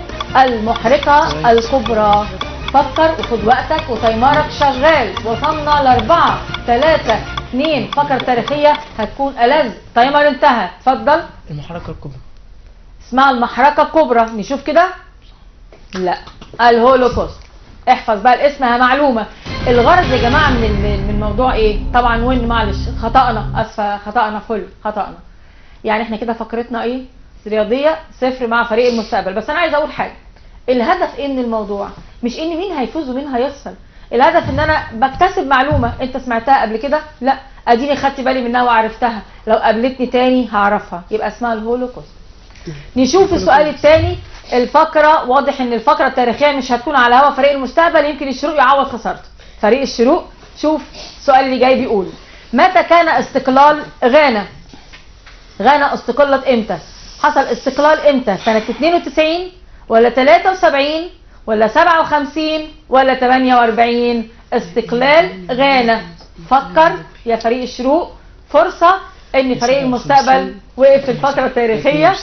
المحرقة الكبرى. فكر وخد وقتك وتايمرك شغال. وصلنا لأربعة ثلاثة اتنين. فقرة تاريخية هتكون ألذ. تايمر انتهى. اتفضل. المحرقة الكبرى. اسمها المحرقة الكبرى. نشوف كده. لا الهولوكوست. احفظ بقى الاسم. معلومة. الغرض يا جماعة من من الموضوع ايه؟ طبعا وين معلش خطأنا. اسفة خطأنا فل خطأنا. يعني احنا كده فقرتنا ايه؟ رياضية صفر مع فريق المستقبل. بس انا عايز اقول حاجة. الهدف ايه من الموضوع؟ مش ان مين هيفوز ومين هيخسر. الهدف ان انا بكتسب معلومة انت سمعتها قبل كده؟ لا اديني خدت بالي منها وعرفتها. لو قابلتني تاني هعرفها. يبقى اسمها الهولوكوست. نشوف السؤال الثاني. الفقرة واضح ان الفقرة التاريخية مش هتكون على هوا فريق المستقبل. يمكن الشروق يعوض خسارته. فريق الشروق شوف السؤال اللي جاي بيقول: متى كان استقلال غانا؟ غانا استقلت امتى؟ حصل استقلال امتى؟ سنة اتنين وتسعين ولا تلاتة وسبعين ولا سبعة وخمسين ولا تمانية وأربعين؟ استقلال غانا. فكر يا فريق الشروق. فرصة ان فريق المستقبل وقف في الفترة التاريخية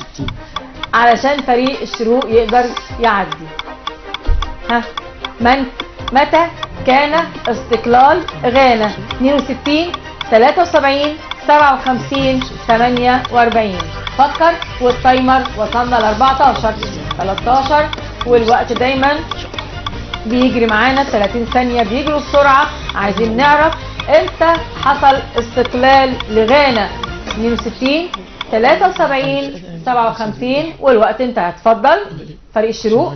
علشان فريق الشروق يقدر يعدي. ها من متى كان استقلال غانا؟ اتنين وستين تلاتة وسبعين سبعة وخمسين تمانية وأربعين. فكر والتايمر. وصلنا ل أربعتاشر تلتاشر. والوقت دايما بيجري معانا. ثلاثين ثانية بيجروا بسرعة. عايزين نعرف امتى حصل استقلال لغانا. اتنين وستين تلاتة وسبعين سبعة وخمسين. والوقت انتهى. اتفضل فريق الشروق.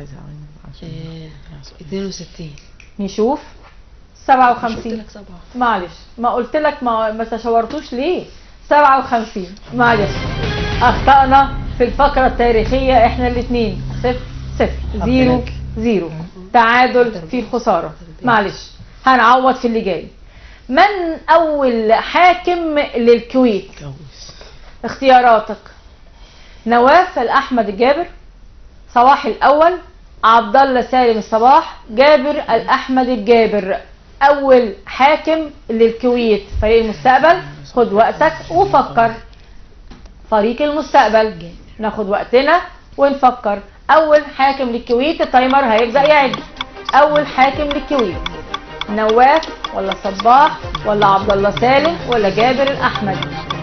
اتنين وستين. نشوف. سبعة وخمسين. معلش ما قلت لك ما ما تشاورتوش ليه؟ سبعة وخمسين. معلش اخطأنا في الفقرة التاريخية احنا الاثنين. صفر صفر زيرو زيرو. تعادل في الخسارة. معلش هنعوض في اللي جاي. من اول حاكم للكويت؟ اختياراتك: نواف الأحمد الجابر، صلاح الأول، عبد الله سالم الصباح، جابر الأحمد الجابر. أول حاكم للكويت. فريق المستقبل خد وقتك وفكر. فريق المستقبل ناخد وقتنا ونفكر. أول حاكم للكويت. التايمر هيبدأ يعد. أول حاكم للكويت: نواف ولا صباح ولا عبد الله سالم ولا جابر الأحمد؟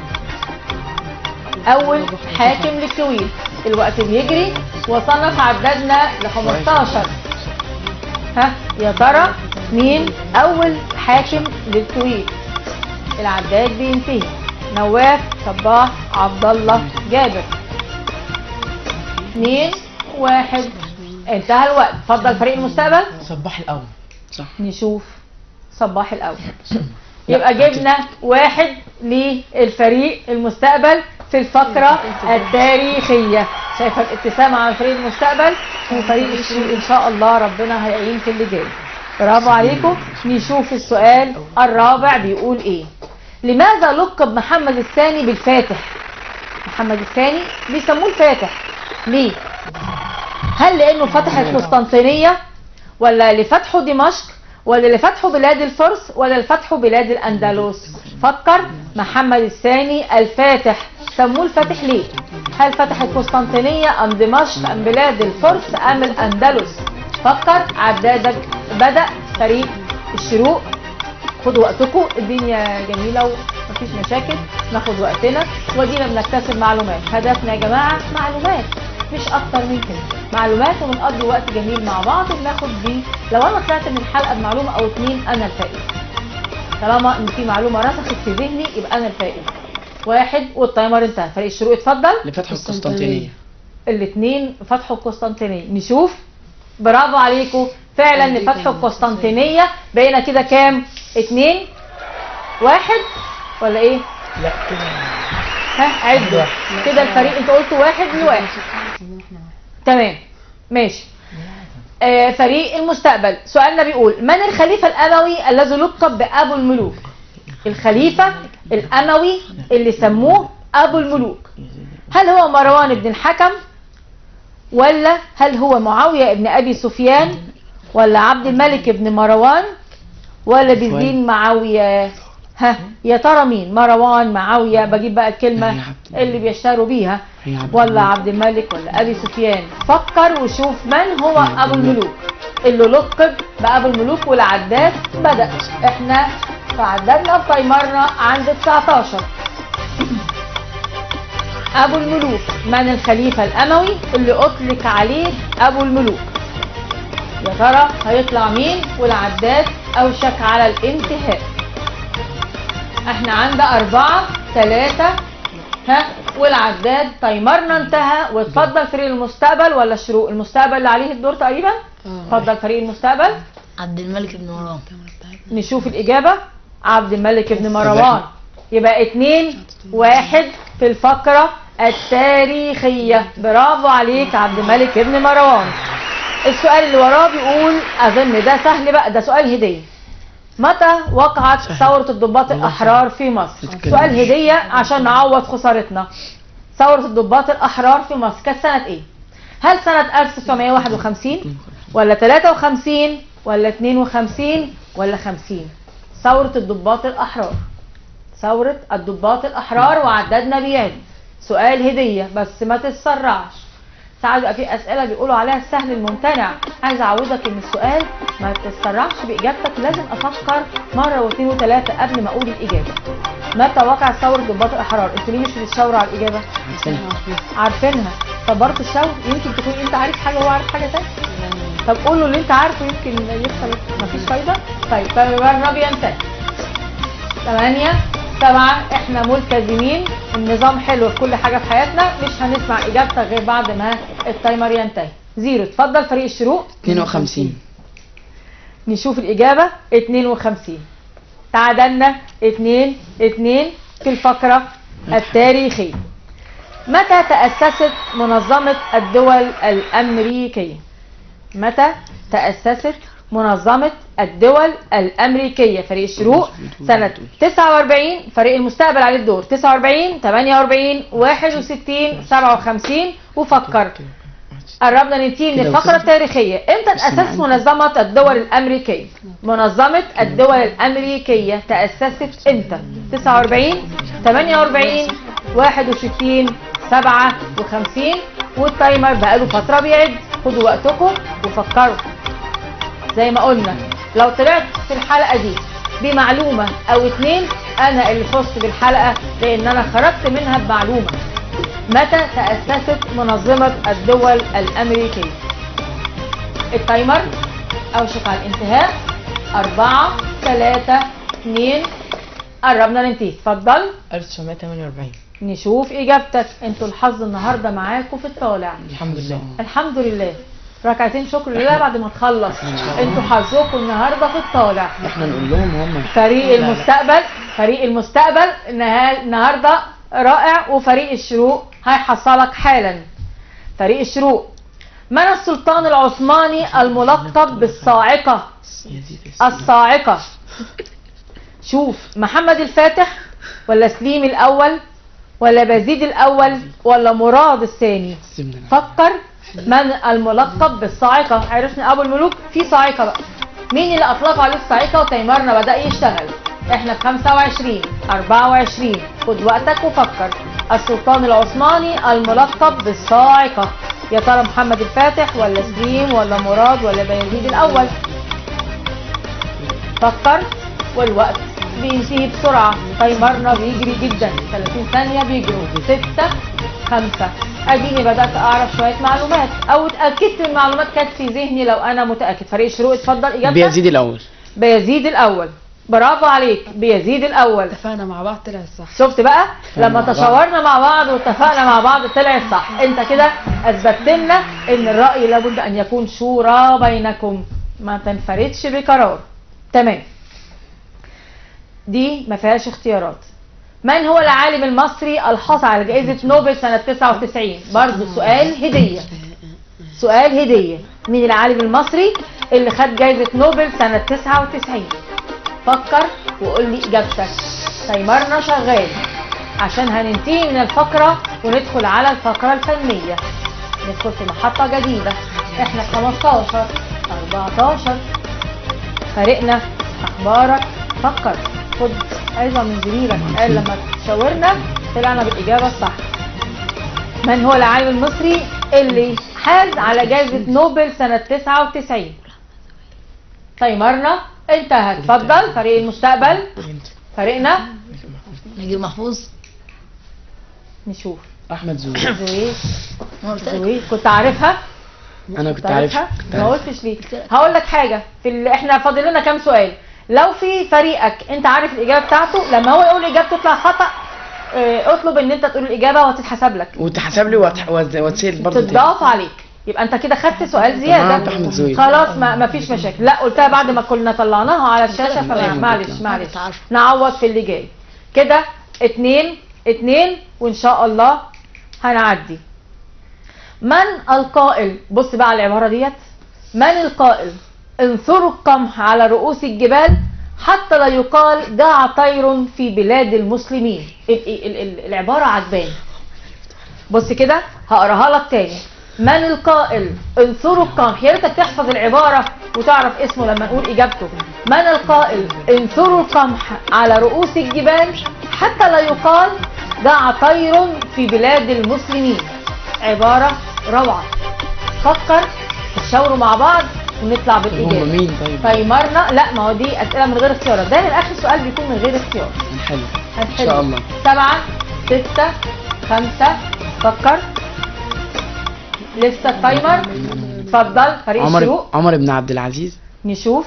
أول حاكم للكويت. الوقت بيجري. وصلنا في عددنا ل خمستاشر. ها يا ترى مين أول حاكم للكويت؟ العداد بينتهي. نواف صباح عبد الله جابر. اتنين واحد. انتهى الوقت. اتفضل فريق المستقبل. صباح الأول. صح. نشوف صباح الأول. يبقى جبنا واحد للفريق المستقبل. في الفقرة التاريخية. شايفة الابتسامة على فريق المستقبل وفريق الشروق، إن شاء الله ربنا هيعين في اللي جاي. برافو عليكم. نشوف السؤال الرابع بيقول إيه. لماذا لقب محمد الثاني بالفاتح؟ محمد الثاني بيسموه الفاتح ليه؟ هل لأنه فتح القسطنطينية، ولا لفتحه دمشق، ولا لفتحه بلاد الفرس، ولا لفتحه بلاد الأندلس؟ فكر. محمد الثاني الفاتح، سموه الفاتح ليه؟ هل فتح القسطنطينية أم دمشق أم بلاد الفرس أم الأندلس؟ فكر. عدادك بدأ. فريق الشروق خدوا وقتكم، الدنيا جميلة ومفيش مشاكل، ناخد وقتنا ودينا بنكتسب معلومات. هدفنا يا جماعة معلومات مش أكتر من كده، معلومات وبنقضي وقت جميل مع بعض وبناخد بيه. لو أنا طلعت من الحلقة بمعلومة أو اتنين أنا الفائز، طالما إن في معلومة رسخت في ذهني يبقى أنا الفائز. واحد والتايمر انتهى. فريق الشروق اتفضل. لفتح القسطنطينية. الاثنين فتحوا القسطنطينية. نشوف. برافو عليكم، فعلا لفتحوا القسطنطينية. بقينا كده كام؟ اتنين واحد ولا ايه؟ لا كده. ها عدوا كده الفريق. انت قلت واحد لواحد. تمام ماشي. آه فريق المستقبل سؤالنا بيقول: من الخليفة الأموي الذي لقب بأبو الملوك؟ الخليفة الأموي اللي سموه أبو الملوك، هل هو مروان بن الحكم، ولا هل هو معاوية بن أبي سفيان، ولا عبد الملك بن مروان، ولا بزين معاوية؟ ها يا ترى مين؟ مروان، معاوية، بجيب بقى الكلمة اللي بيشتروا بيها، ولا عبد الملك، ولا أبي سفيان؟ فكر وشوف من هو أبو الملوك اللي لقب بأبو الملوك. والعداد بدأ. احنا فعددنا بتايمرنا عند تسعتاشر. أبو الملوك، من الخليفة الأموي اللي أطلق عليه أبو الملوك؟ يا ترى هيطلع مين؟ والعداد أوشك على الانتهاء. احنا عند أربعة ثلاثة. ها والعداد تايمرنا انتهى. واتفضل فريق المستقبل ولا الشروق؟ المستقبل اللي عليه الدور تقريبا. اتفضل فريق المستقبل. عبد الملك بن مروان. نشوف الإجابة. عبد الملك بن مروان. يبقى اتنين واحد في الفقرة التاريخية. برافو عليك عبد الملك بن مروان. السؤال اللي وراه بيقول، أظن ده سهل بقى، ده سؤال هدية. متى وقعت ثورة الضباط الأحرار في مصر؟ سؤال هدية عشان نعوض خسارتنا. ثورة الضباط الأحرار في مصر كانت سنة إيه؟ هل سنة ألف وتسعمائة وواحد وخمسين، ولا ثلاثة وخمسين، ولا اثنين وخمسين، ولا خمسين؟ ثورة الضباط الأحرار. ثورة الضباط الأحرار وعددنا بيعد. سؤال هدية بس ما تتسرعش. ساعات بيبقى في أسئلة بيقولوا عليها السهل الممتنع. عايز أعودك إن السؤال ما تتسرعش بإجابتك، لازم أفكر مرة واثنين وثلاثة قبل ما أقول الإجابة. متى وقعت ثورة ضباط الأحرار؟ أنتوا ليه مش بتشاوروا على الإجابة؟ عارفينها. طب برضه الشاور، يمكن تكون أنت عارف حاجة وهو عارف حاجة تانية. طب قول له اللي أنت عارفه يمكن يحصل. مفيش فايدة؟ طيب تمام ينتهي. ثمانية سبعة. احنا ملتزمين، النظام حلو في كل حاجة في حياتنا. مش هنسمع اجابتك غير بعد ما التايمر ينتهي. زيرو. اتفضل فريق الشروق. اتنين وخمسين. نشوف الاجابة. اتنين وخمسين. تعادلنا اتنين اتنين في الفقرة التاريخية. متى تأسست منظمة الدول الأمريكية؟ متى تأسست منظمة الدول الأمريكية؟ فريق الشروق سنة تسعة وأربعين. فريق المستقبل عليه الدور. تسعة وأربعين، ثمانية وأربعين، واحد وستين، سبعة وخمسين. وفكر. قربنا ننتهي من الفقرة التاريخية. امتى تأسست منظمة الدول الأمريكية؟ منظمة الدول الأمريكية تأسست امتى؟ تسعة وأربعين، ثمانية وأربعين، واحد وستين، سبعة وخمسين. والتايمر بقاله فترة بيعد. خدوا وقتكم وفكروا. زي ما قلنا لو طلعت في الحلقة دي بمعلومة او اتنين انا اللي فزت بالحلقة، لان انا خرجت منها بمعلومة. متى تأسست منظمة الدول الامريكية؟ التايمر اوشك على الانتهاء. اربعة ثلاثة اثنين. قربنا ننتهي. اتفضل. ألف وتسعمائة وثمانية وأربعين. نشوف اجابتك. انتوا الحظ النهارده معاكم في الطالع. الحمد لله. الحمد لله. ركعتين شكر لله بعد ما تخلص. انتوا حظكم النهارده في الطالع. احنا نقول لهم هم. فريق المستقبل. فريق المستقبل النهارده رائع. وفريق الشروق هيحصلك حالا. فريق الشروق، من السلطان العثماني الملقب بالصاعقة؟ الصاعقة. شوف، محمد الفاتح ولا سليم الأول ولا بازيد الأول ولا مراد الثاني؟ فكر. من الملقب بالصاعقة؟ عرفنا أبو الملوك، في صاعقة بقى. مين اللي أطلقوا عليه الصاعقة وتيمرنا بدأ يشتغل؟ احنا في خمسة وعشرين، أربعة وعشرين، خد وقتك وفكر. السلطان العثماني الملقب بالصاعقة، يا ترى محمد الفاتح ولا سليم ولا مراد ولا بيزيد الأول؟ فكر والوقت بينتهي بسرعة. تيمرنا بيجري جدا، ثلاثين ثانية بيجروا. ستة، خمسة. اديني بدأت اعرف شوية معلومات او اتأكدت من معلومات كانت في ذهني لو انا متأكد. فريق الشروق اتفضل اجابتك. بيزيد الاول. بيزيد الاول، برافو عليك، بيزيد الاول. اتفقنا مع بعض طلع الصح. شفت بقى لما تشاورنا مع بعض واتفقنا مع بعض طلع الصح. انت كده اثبتت لنا ان الرأي لابد ان يكون شورى بينكم، ما تنفردش بقرار. تمام، دي ما فيهاش اختيارات. من هو العالم المصري الحاصل على جائزة نوبل سنة تسعة وتسعين؟ برضه سؤال هدية، سؤال هدية. مين العالم المصري اللي خد جائزة نوبل سنة تسعة وتسعين؟ فكر وقول لي اجابتك. تيمرنا شغال عشان هننتهي من الفقرة وندخل على الفقرة الفنية، ندخل في محطة جديدة. احنا في خمستاشر، أربعتاشر. فريقنا اخبارك؟ فكر، خد عظة من زميلك. قال لما تشاورنا طلعنا بالإجابة الصح. من هو العالم المصري اللي حاز على جائزة نوبل سنة تسعة وتسعين؟ تيمرنا انتهى. اتفضل فريق المستقبل، فريقنا. نجيب محفوظ. نشوف. احمد زويل. زويل. ما قلت لك. زويل كنت عارفها؟ انا كنت كنت عارفها؟ عارفها كنت ما عارفها. قلتش ليه؟ هقول لك حاجة، في ال... احنا فاضل لنا كام سؤال. لو في فريقك انت عارف الاجابه بتاعته، لما هو يقول اجابته تطلع خطا، اه اطلب ان انت تقول الاجابه وهتتحسب لك وتحسب لي وتح... وت- وتسيل برضه تتضاف عليك. يبقى انت كده خدت سؤال تمام، زياده. أحمد زويل. خلاص ما, ما فيش مشاكل. لا قلتها بعد ما كنا طلعناها على الشاشه، فمعلش معلش نعوض في اللي جاي. كده اتنين اتنين وان شاء الله هنعدي. من القائل، بص بقى على العباره ديت، من القائل انثروا القمح على رؤوس الجبال حتى لا يقال جاع طير في بلاد المسلمين؟ ال ال ال العبارة عجباني. بص كده هقراها لك تاني. من القائل انثروا القمح، يا ريتك تحفظ العبارة وتعرف اسمه لما نقول اجابته. من القائل انثروا القمح على رؤوس الجبال حتى لا يقال جاع طير في بلاد المسلمين؟ عبارة روعة. فكر، تشاوروا مع بعض ونطلع هم بالاجابه. مين طيب؟ تيمرنا. لا ما هو دي اسئله من غير اختيارات، دايما اخر سؤال بيكون من غير اختيار. هنحل هنحل. ان شاء الله. سبعة، ستة، خمسة. فكر، لسه التايمر. اتفضل فريق عمر الشروق. عمر بن عبد العزيز. نشوف.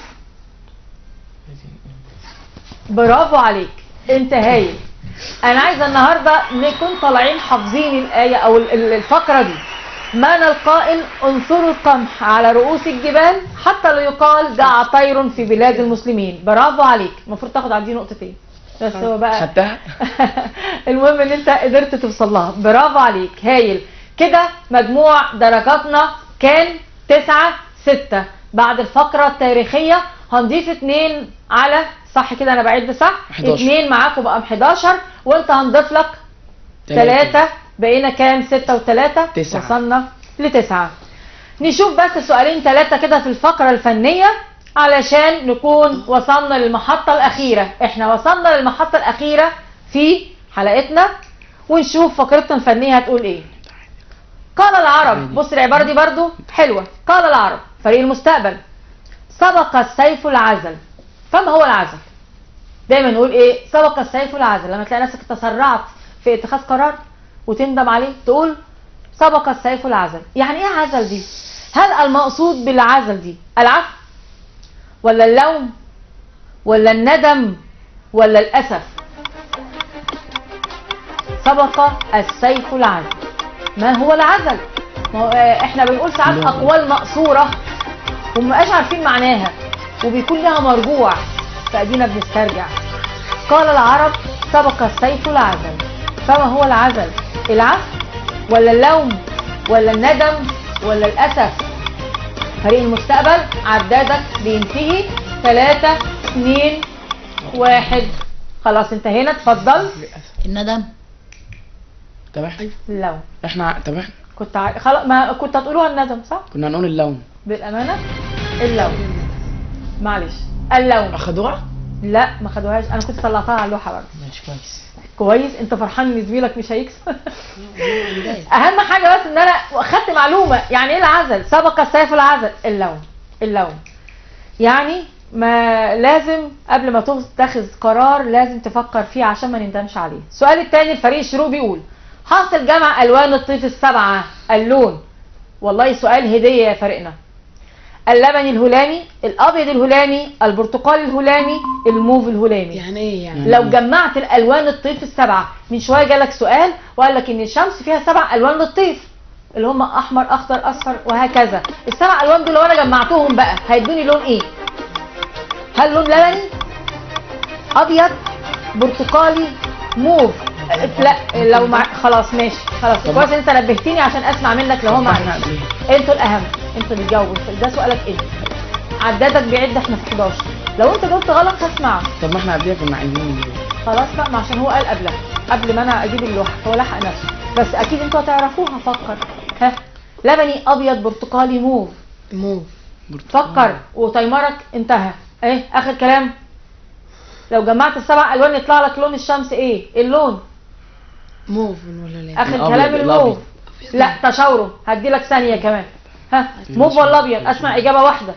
برافو عليك، انت هايل. انا عايزه النهارده نكون طالعين حافظين الايه او ال- ال- الفقره دي. من القائل انثروا القمح على رؤوس الجبال حتى لا يقال جاع طير في بلاد المسلمين. برافو عليك، المفروض تاخد عندي نقطتين بس هو بقى خدتها. المهم ان انت قدرت توصل لها. برافو عليك، هايل. كده مجموع درجاتنا كان تسعة ستة. بعد الفقرة التاريخية هنضيف اتنين على، صح كده انا بعد صح؟ حداشر. اتنين معاكم بقى حداشر، وانت هنضيف لك تلاتة، بقينا كام؟ ستة وتلاتة، تسعة. وصلنا لتسعة. نشوف بس سؤالين ثلاثة كده في الفقرة الفنية علشان نكون وصلنا للمحطة الأخيرة. احنا وصلنا للمحطة الأخيرة في حلقتنا، ونشوف فقرتنا الفنية هتقول ايه. قال العرب، بص العبارة دي برضو حلوة. قال العرب، فريق المستقبل، سبق السيف العزل. فما هو العزل؟ دايما نقول ايه؟ سبق السيف العزل. لما تلاقي نفسك تسرعت في اتخاذ قرار وتندم عليه تقول سبق السيف العزل. يعني ايه عزل دي؟ هل المقصود بالعزل دي العفو ولا اللوم ولا الندم ولا الاسف؟ سبق السيف العزل. ما هو العزل؟ ما هو احنا بنقول ساعات اقوال مقصوره ومبقاش عارفين معناها وبيكون لها مرجوع، فادينا بنسترجع. قال العرب سبق السيف العزل. فما هو العزل؟ العفو ولا اللوم ولا الندم ولا الأسف؟ فريق المستقبل عدادك بينتهي. ثلاثة اتنين واحد. خلاص انتهينا. اتفضل. الندم. طب احنا اللوم. احنا طب احنا كنت ع... خلاص ما كنت هتقولوها الندم صح؟ كنا هنقول اللون. بالأمانة اللوم. معلش اللوم. اخدوها؟ لا ما خدوهاش، انا كنت طلعتها على اللوحه برضه. ماشي كويس. كويس. انت فرحان ان زميلك مش هيكسب. اهم حاجه بس ان انا اخدت معلومه يعني ايه العزل. سبق السيف العزل. اللوم. اللوم يعني ما لازم قبل ما تتخذ قرار لازم تفكر فيه عشان ما نندمش عليه. السؤال الثاني الفريق الشروق بيقول حاصل جمع الوان الطيف السبعه. اللون. والله سؤال هديه يا فريقنا. اللبني الهلامي، الابيض الهلامي، البرتقالي الهلامي، الموف الهلامي. يعني ايه يعني؟ لو جمعت الالوان الطيف السبعه، من شويه جالك سؤال وقال لك ان الشمس فيها سبع الوان للطيف اللي هم احمر اخضر اصفر وهكذا. السبع الوان دول لو انا جمعتهم بقى هيدوني لون ايه؟ هل لون لبني؟ ابيض؟ برتقالي؟ موف؟ لا لو مع... خلاص ماشي خلاص كويس انت نبهتني عشان اسمع منك لو هو معلش. انتوا الاهم، انتوا اللي تجاوبوا. ده سؤالك انت. عدادك بيعد احنا في حداشر. لو انت جاوبت غلط هسمعه. طب ما احنا قبلها كنا عايزين. خلاص بقى ما عشان هو قال قبلها قبل ما انا اجيب اللوحه هو لحق نفسه. بس اكيد انتوا هتعرفوها. فكر. ها لبني ابيض برتقالي موف. موف. فكر وتايمرك انتهى. ايه اخر كلام؟ لو جمعت السبع الوان يطلع لك لون الشمس ايه؟ اللون موف ولا لا؟ اخر الأبيض، كلام الموف. الأبيض. لا تشاوره. هدي لك ثانيه كمان. ها موف ولا ابيض؟ اسمع اجابه واحده.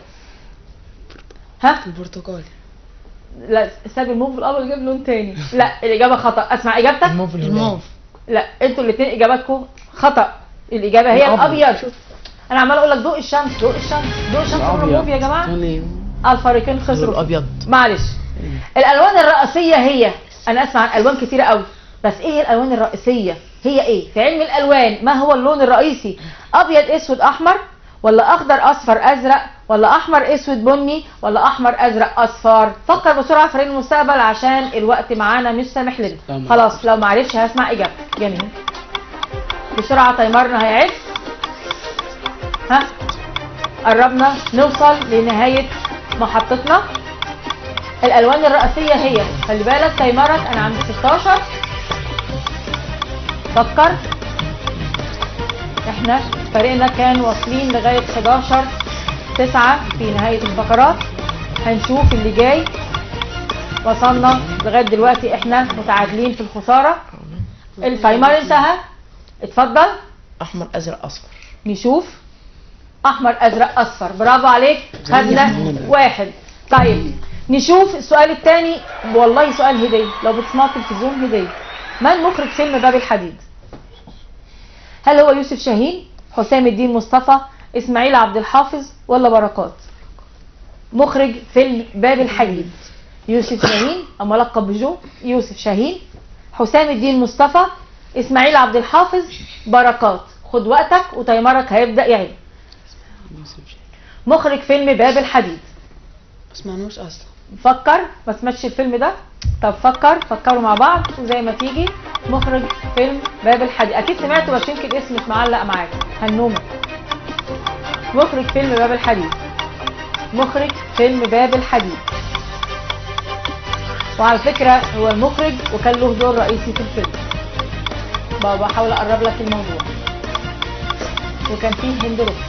ها البرتقالي. لا ساب الموف والابيض جاب لون تاني. لا الاجابه خطا. اسمع اجابتك. الموف الموف. لا انتوا الاثنين اجاباتكم خطا. الاجابه هي الابيض. انا عمال اقول لك ضوء الشمس ضوء الشمس ضوء الشمس الموف يا جماعه. الفريقين خسروا. الابيض. معلش. الالوان الرئيسيه هي انا اسمع عن الوان كتيره قوي بس ايه الالوان الرئيسيه؟ هي ايه؟ في علم الالوان ما هو اللون الرئيسي؟ ابيض اسود احمر ولا اخضر اصفر ازرق ولا احمر اسود بني ولا احمر ازرق اصفر؟ فكر بسرعه فريق المستقبل عشان الوقت معانا مش سامح لنا. خلاص لو ما عرفش هسمع اجابه. جميل. بسرعه تايمرنا هيعد. ها قربنا نوصل لنهايه محطتنا. الالوان الرئيسيه هي خلي بالك تايمرك انا عند ستاشر. فكر. احنا فريقنا كان واصلين لغايه حداشر تسعة في نهايه الفقرات. هنشوف اللي جاي. وصلنا لغايه دلوقتي احنا متعادلين في الخساره. التايمر انتهى. اتفضل. احمر ازرق اصفر. نشوف. احمر ازرق اصفر. برافو عليك. خدنا واحد. طيب نشوف السؤال الثاني. والله سؤال هديه. لو بتسمع التلفزيون هديه. من مخرج فيلم باب الحديد؟ هل هو يوسف شاهين، حسام الدين مصطفى، اسماعيل عبد الحافظ ولا بركات؟ مخرج فيلم باب الحديد يوسف شاهين الملقب بجو. يوسف شاهين، حسام الدين مصطفى، اسماعيل عبد الحافظ، بركات. خد وقتك وتايمرك هيبدا يعد. مخرج فيلم باب الحديد. ما سمعناش اصلا. فكر. ما سمعتش الفيلم ده؟ طب فكر. فكروا مع بعض وزي ما تيجي. مخرج فيلم باب الحديد اكيد سمعته بس يمكن اسم مش معلق معاك. هنومه. مخرج فيلم باب الحديد. مخرج فيلم باب الحديد. وعلى فكره هو المخرج وكان له دور رئيسي في الفيلم. بابا بحاول اقرب لك الموضوع. وكان فيه هند رستم.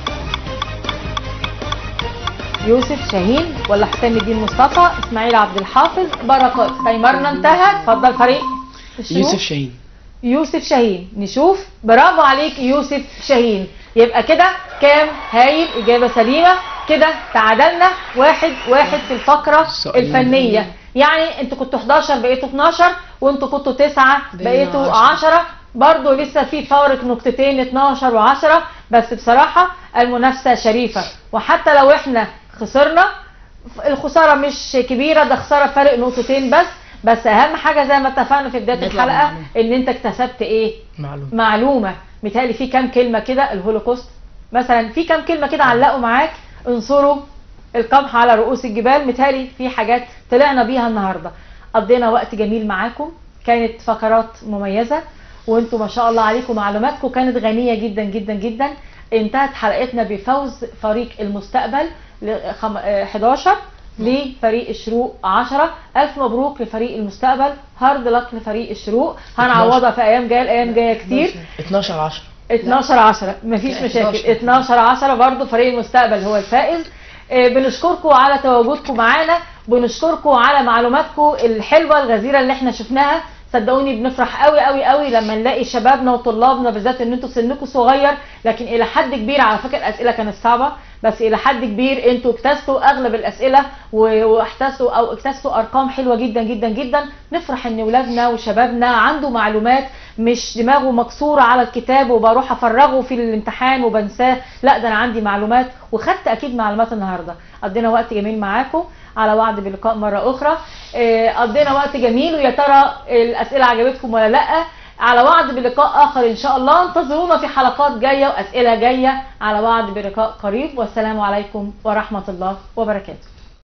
يوسف شاهين ولا حسام الدين مصطفى، اسماعيل عبد الحافظ، بركات. تايمرنا انتهى. اتفضل فريق الشروق. يوسف شاهين. يوسف شاهين. نشوف. برافو عليك يوسف شاهين. يبقى كده كام؟ هايل. اجابه سليمه. كده تعادلنا واحد واحد في الفقره الفنيه. يعني انتوا كنتوا حداشر بقيتوا اتناشر وانتوا كنتوا تسعة بقيتوا عشرة. برضو لسه في فارق نقطتين اتناشر وعشرة. بس بصراحه المنافسه شريفه. وحتى لو احنا خسرنا الخساره مش كبيره. ده خساره فرق نقطتين بس. بس اهم حاجه زي ما اتفقنا في بدايه الحلقه ان انت اكتسبت ايه؟ معلومه. معلومه. متهيألي في كام كلمه كده. الهولوكوست مثلا في كام كلمه كده علقوا معاك. انصروا القمح على رؤوس الجبال. متهيألي في حاجات طلعنا بيها النهارده. قضينا وقت جميل معاكم. كانت فقرات مميزه وانتم ما شاء الله عليكم معلوماتكم كانت غنيه جدا جدا جدا. انتهت حلقتنا بفوز فريق المستقبل ل خم- آه، حداشر لفريق الشروق عشرة. الف مبروك لفريق المستقبل، هارد لك لفريق الشروق، هنعوضها في ايام جايه، الايام جايه كتير. اتناشر عشرة. اتناشر عشرة مفيش مشاكل، اتناشر عشرة برضو فريق المستقبل هو الفائز. آه، بنشكركم على تواجدكم معانا، بنشكركم على معلوماتكم الحلوه الغزيره اللي احنا شفناها. صدقوني بنفرح قوي قوي قوي لما نلاقي شبابنا وطلابنا، بالذات ان انتوا سنكم صغير لكن الى حد كبير، على فكره الاسئله كانت صعبه بس الى حد كبير انتوا اكتسبوا اغلب الاسئله و- واحتسوا او اكتسبوا ارقام حلوه جدا جدا جدا. نفرح ان ولادنا وشبابنا عنده معلومات، مش دماغه مكسوره على الكتاب وبروح افرغه في الامتحان وبنساه، لا ده انا عندي معلومات وخدت اكيد معلومات النهارده. قضينا وقت جميل معاكم، على وعد بلقاء مره اخرى. آه، قضينا وقت جميل، ويا ترى الاسئله عجبتكم ولا لا؟ على وعد بلقاء اخر ان شاء الله. انتظرونا في حلقات جايه واسئله جايه، على وعد بلقاء قريب، والسلام عليكم ورحمه الله وبركاته.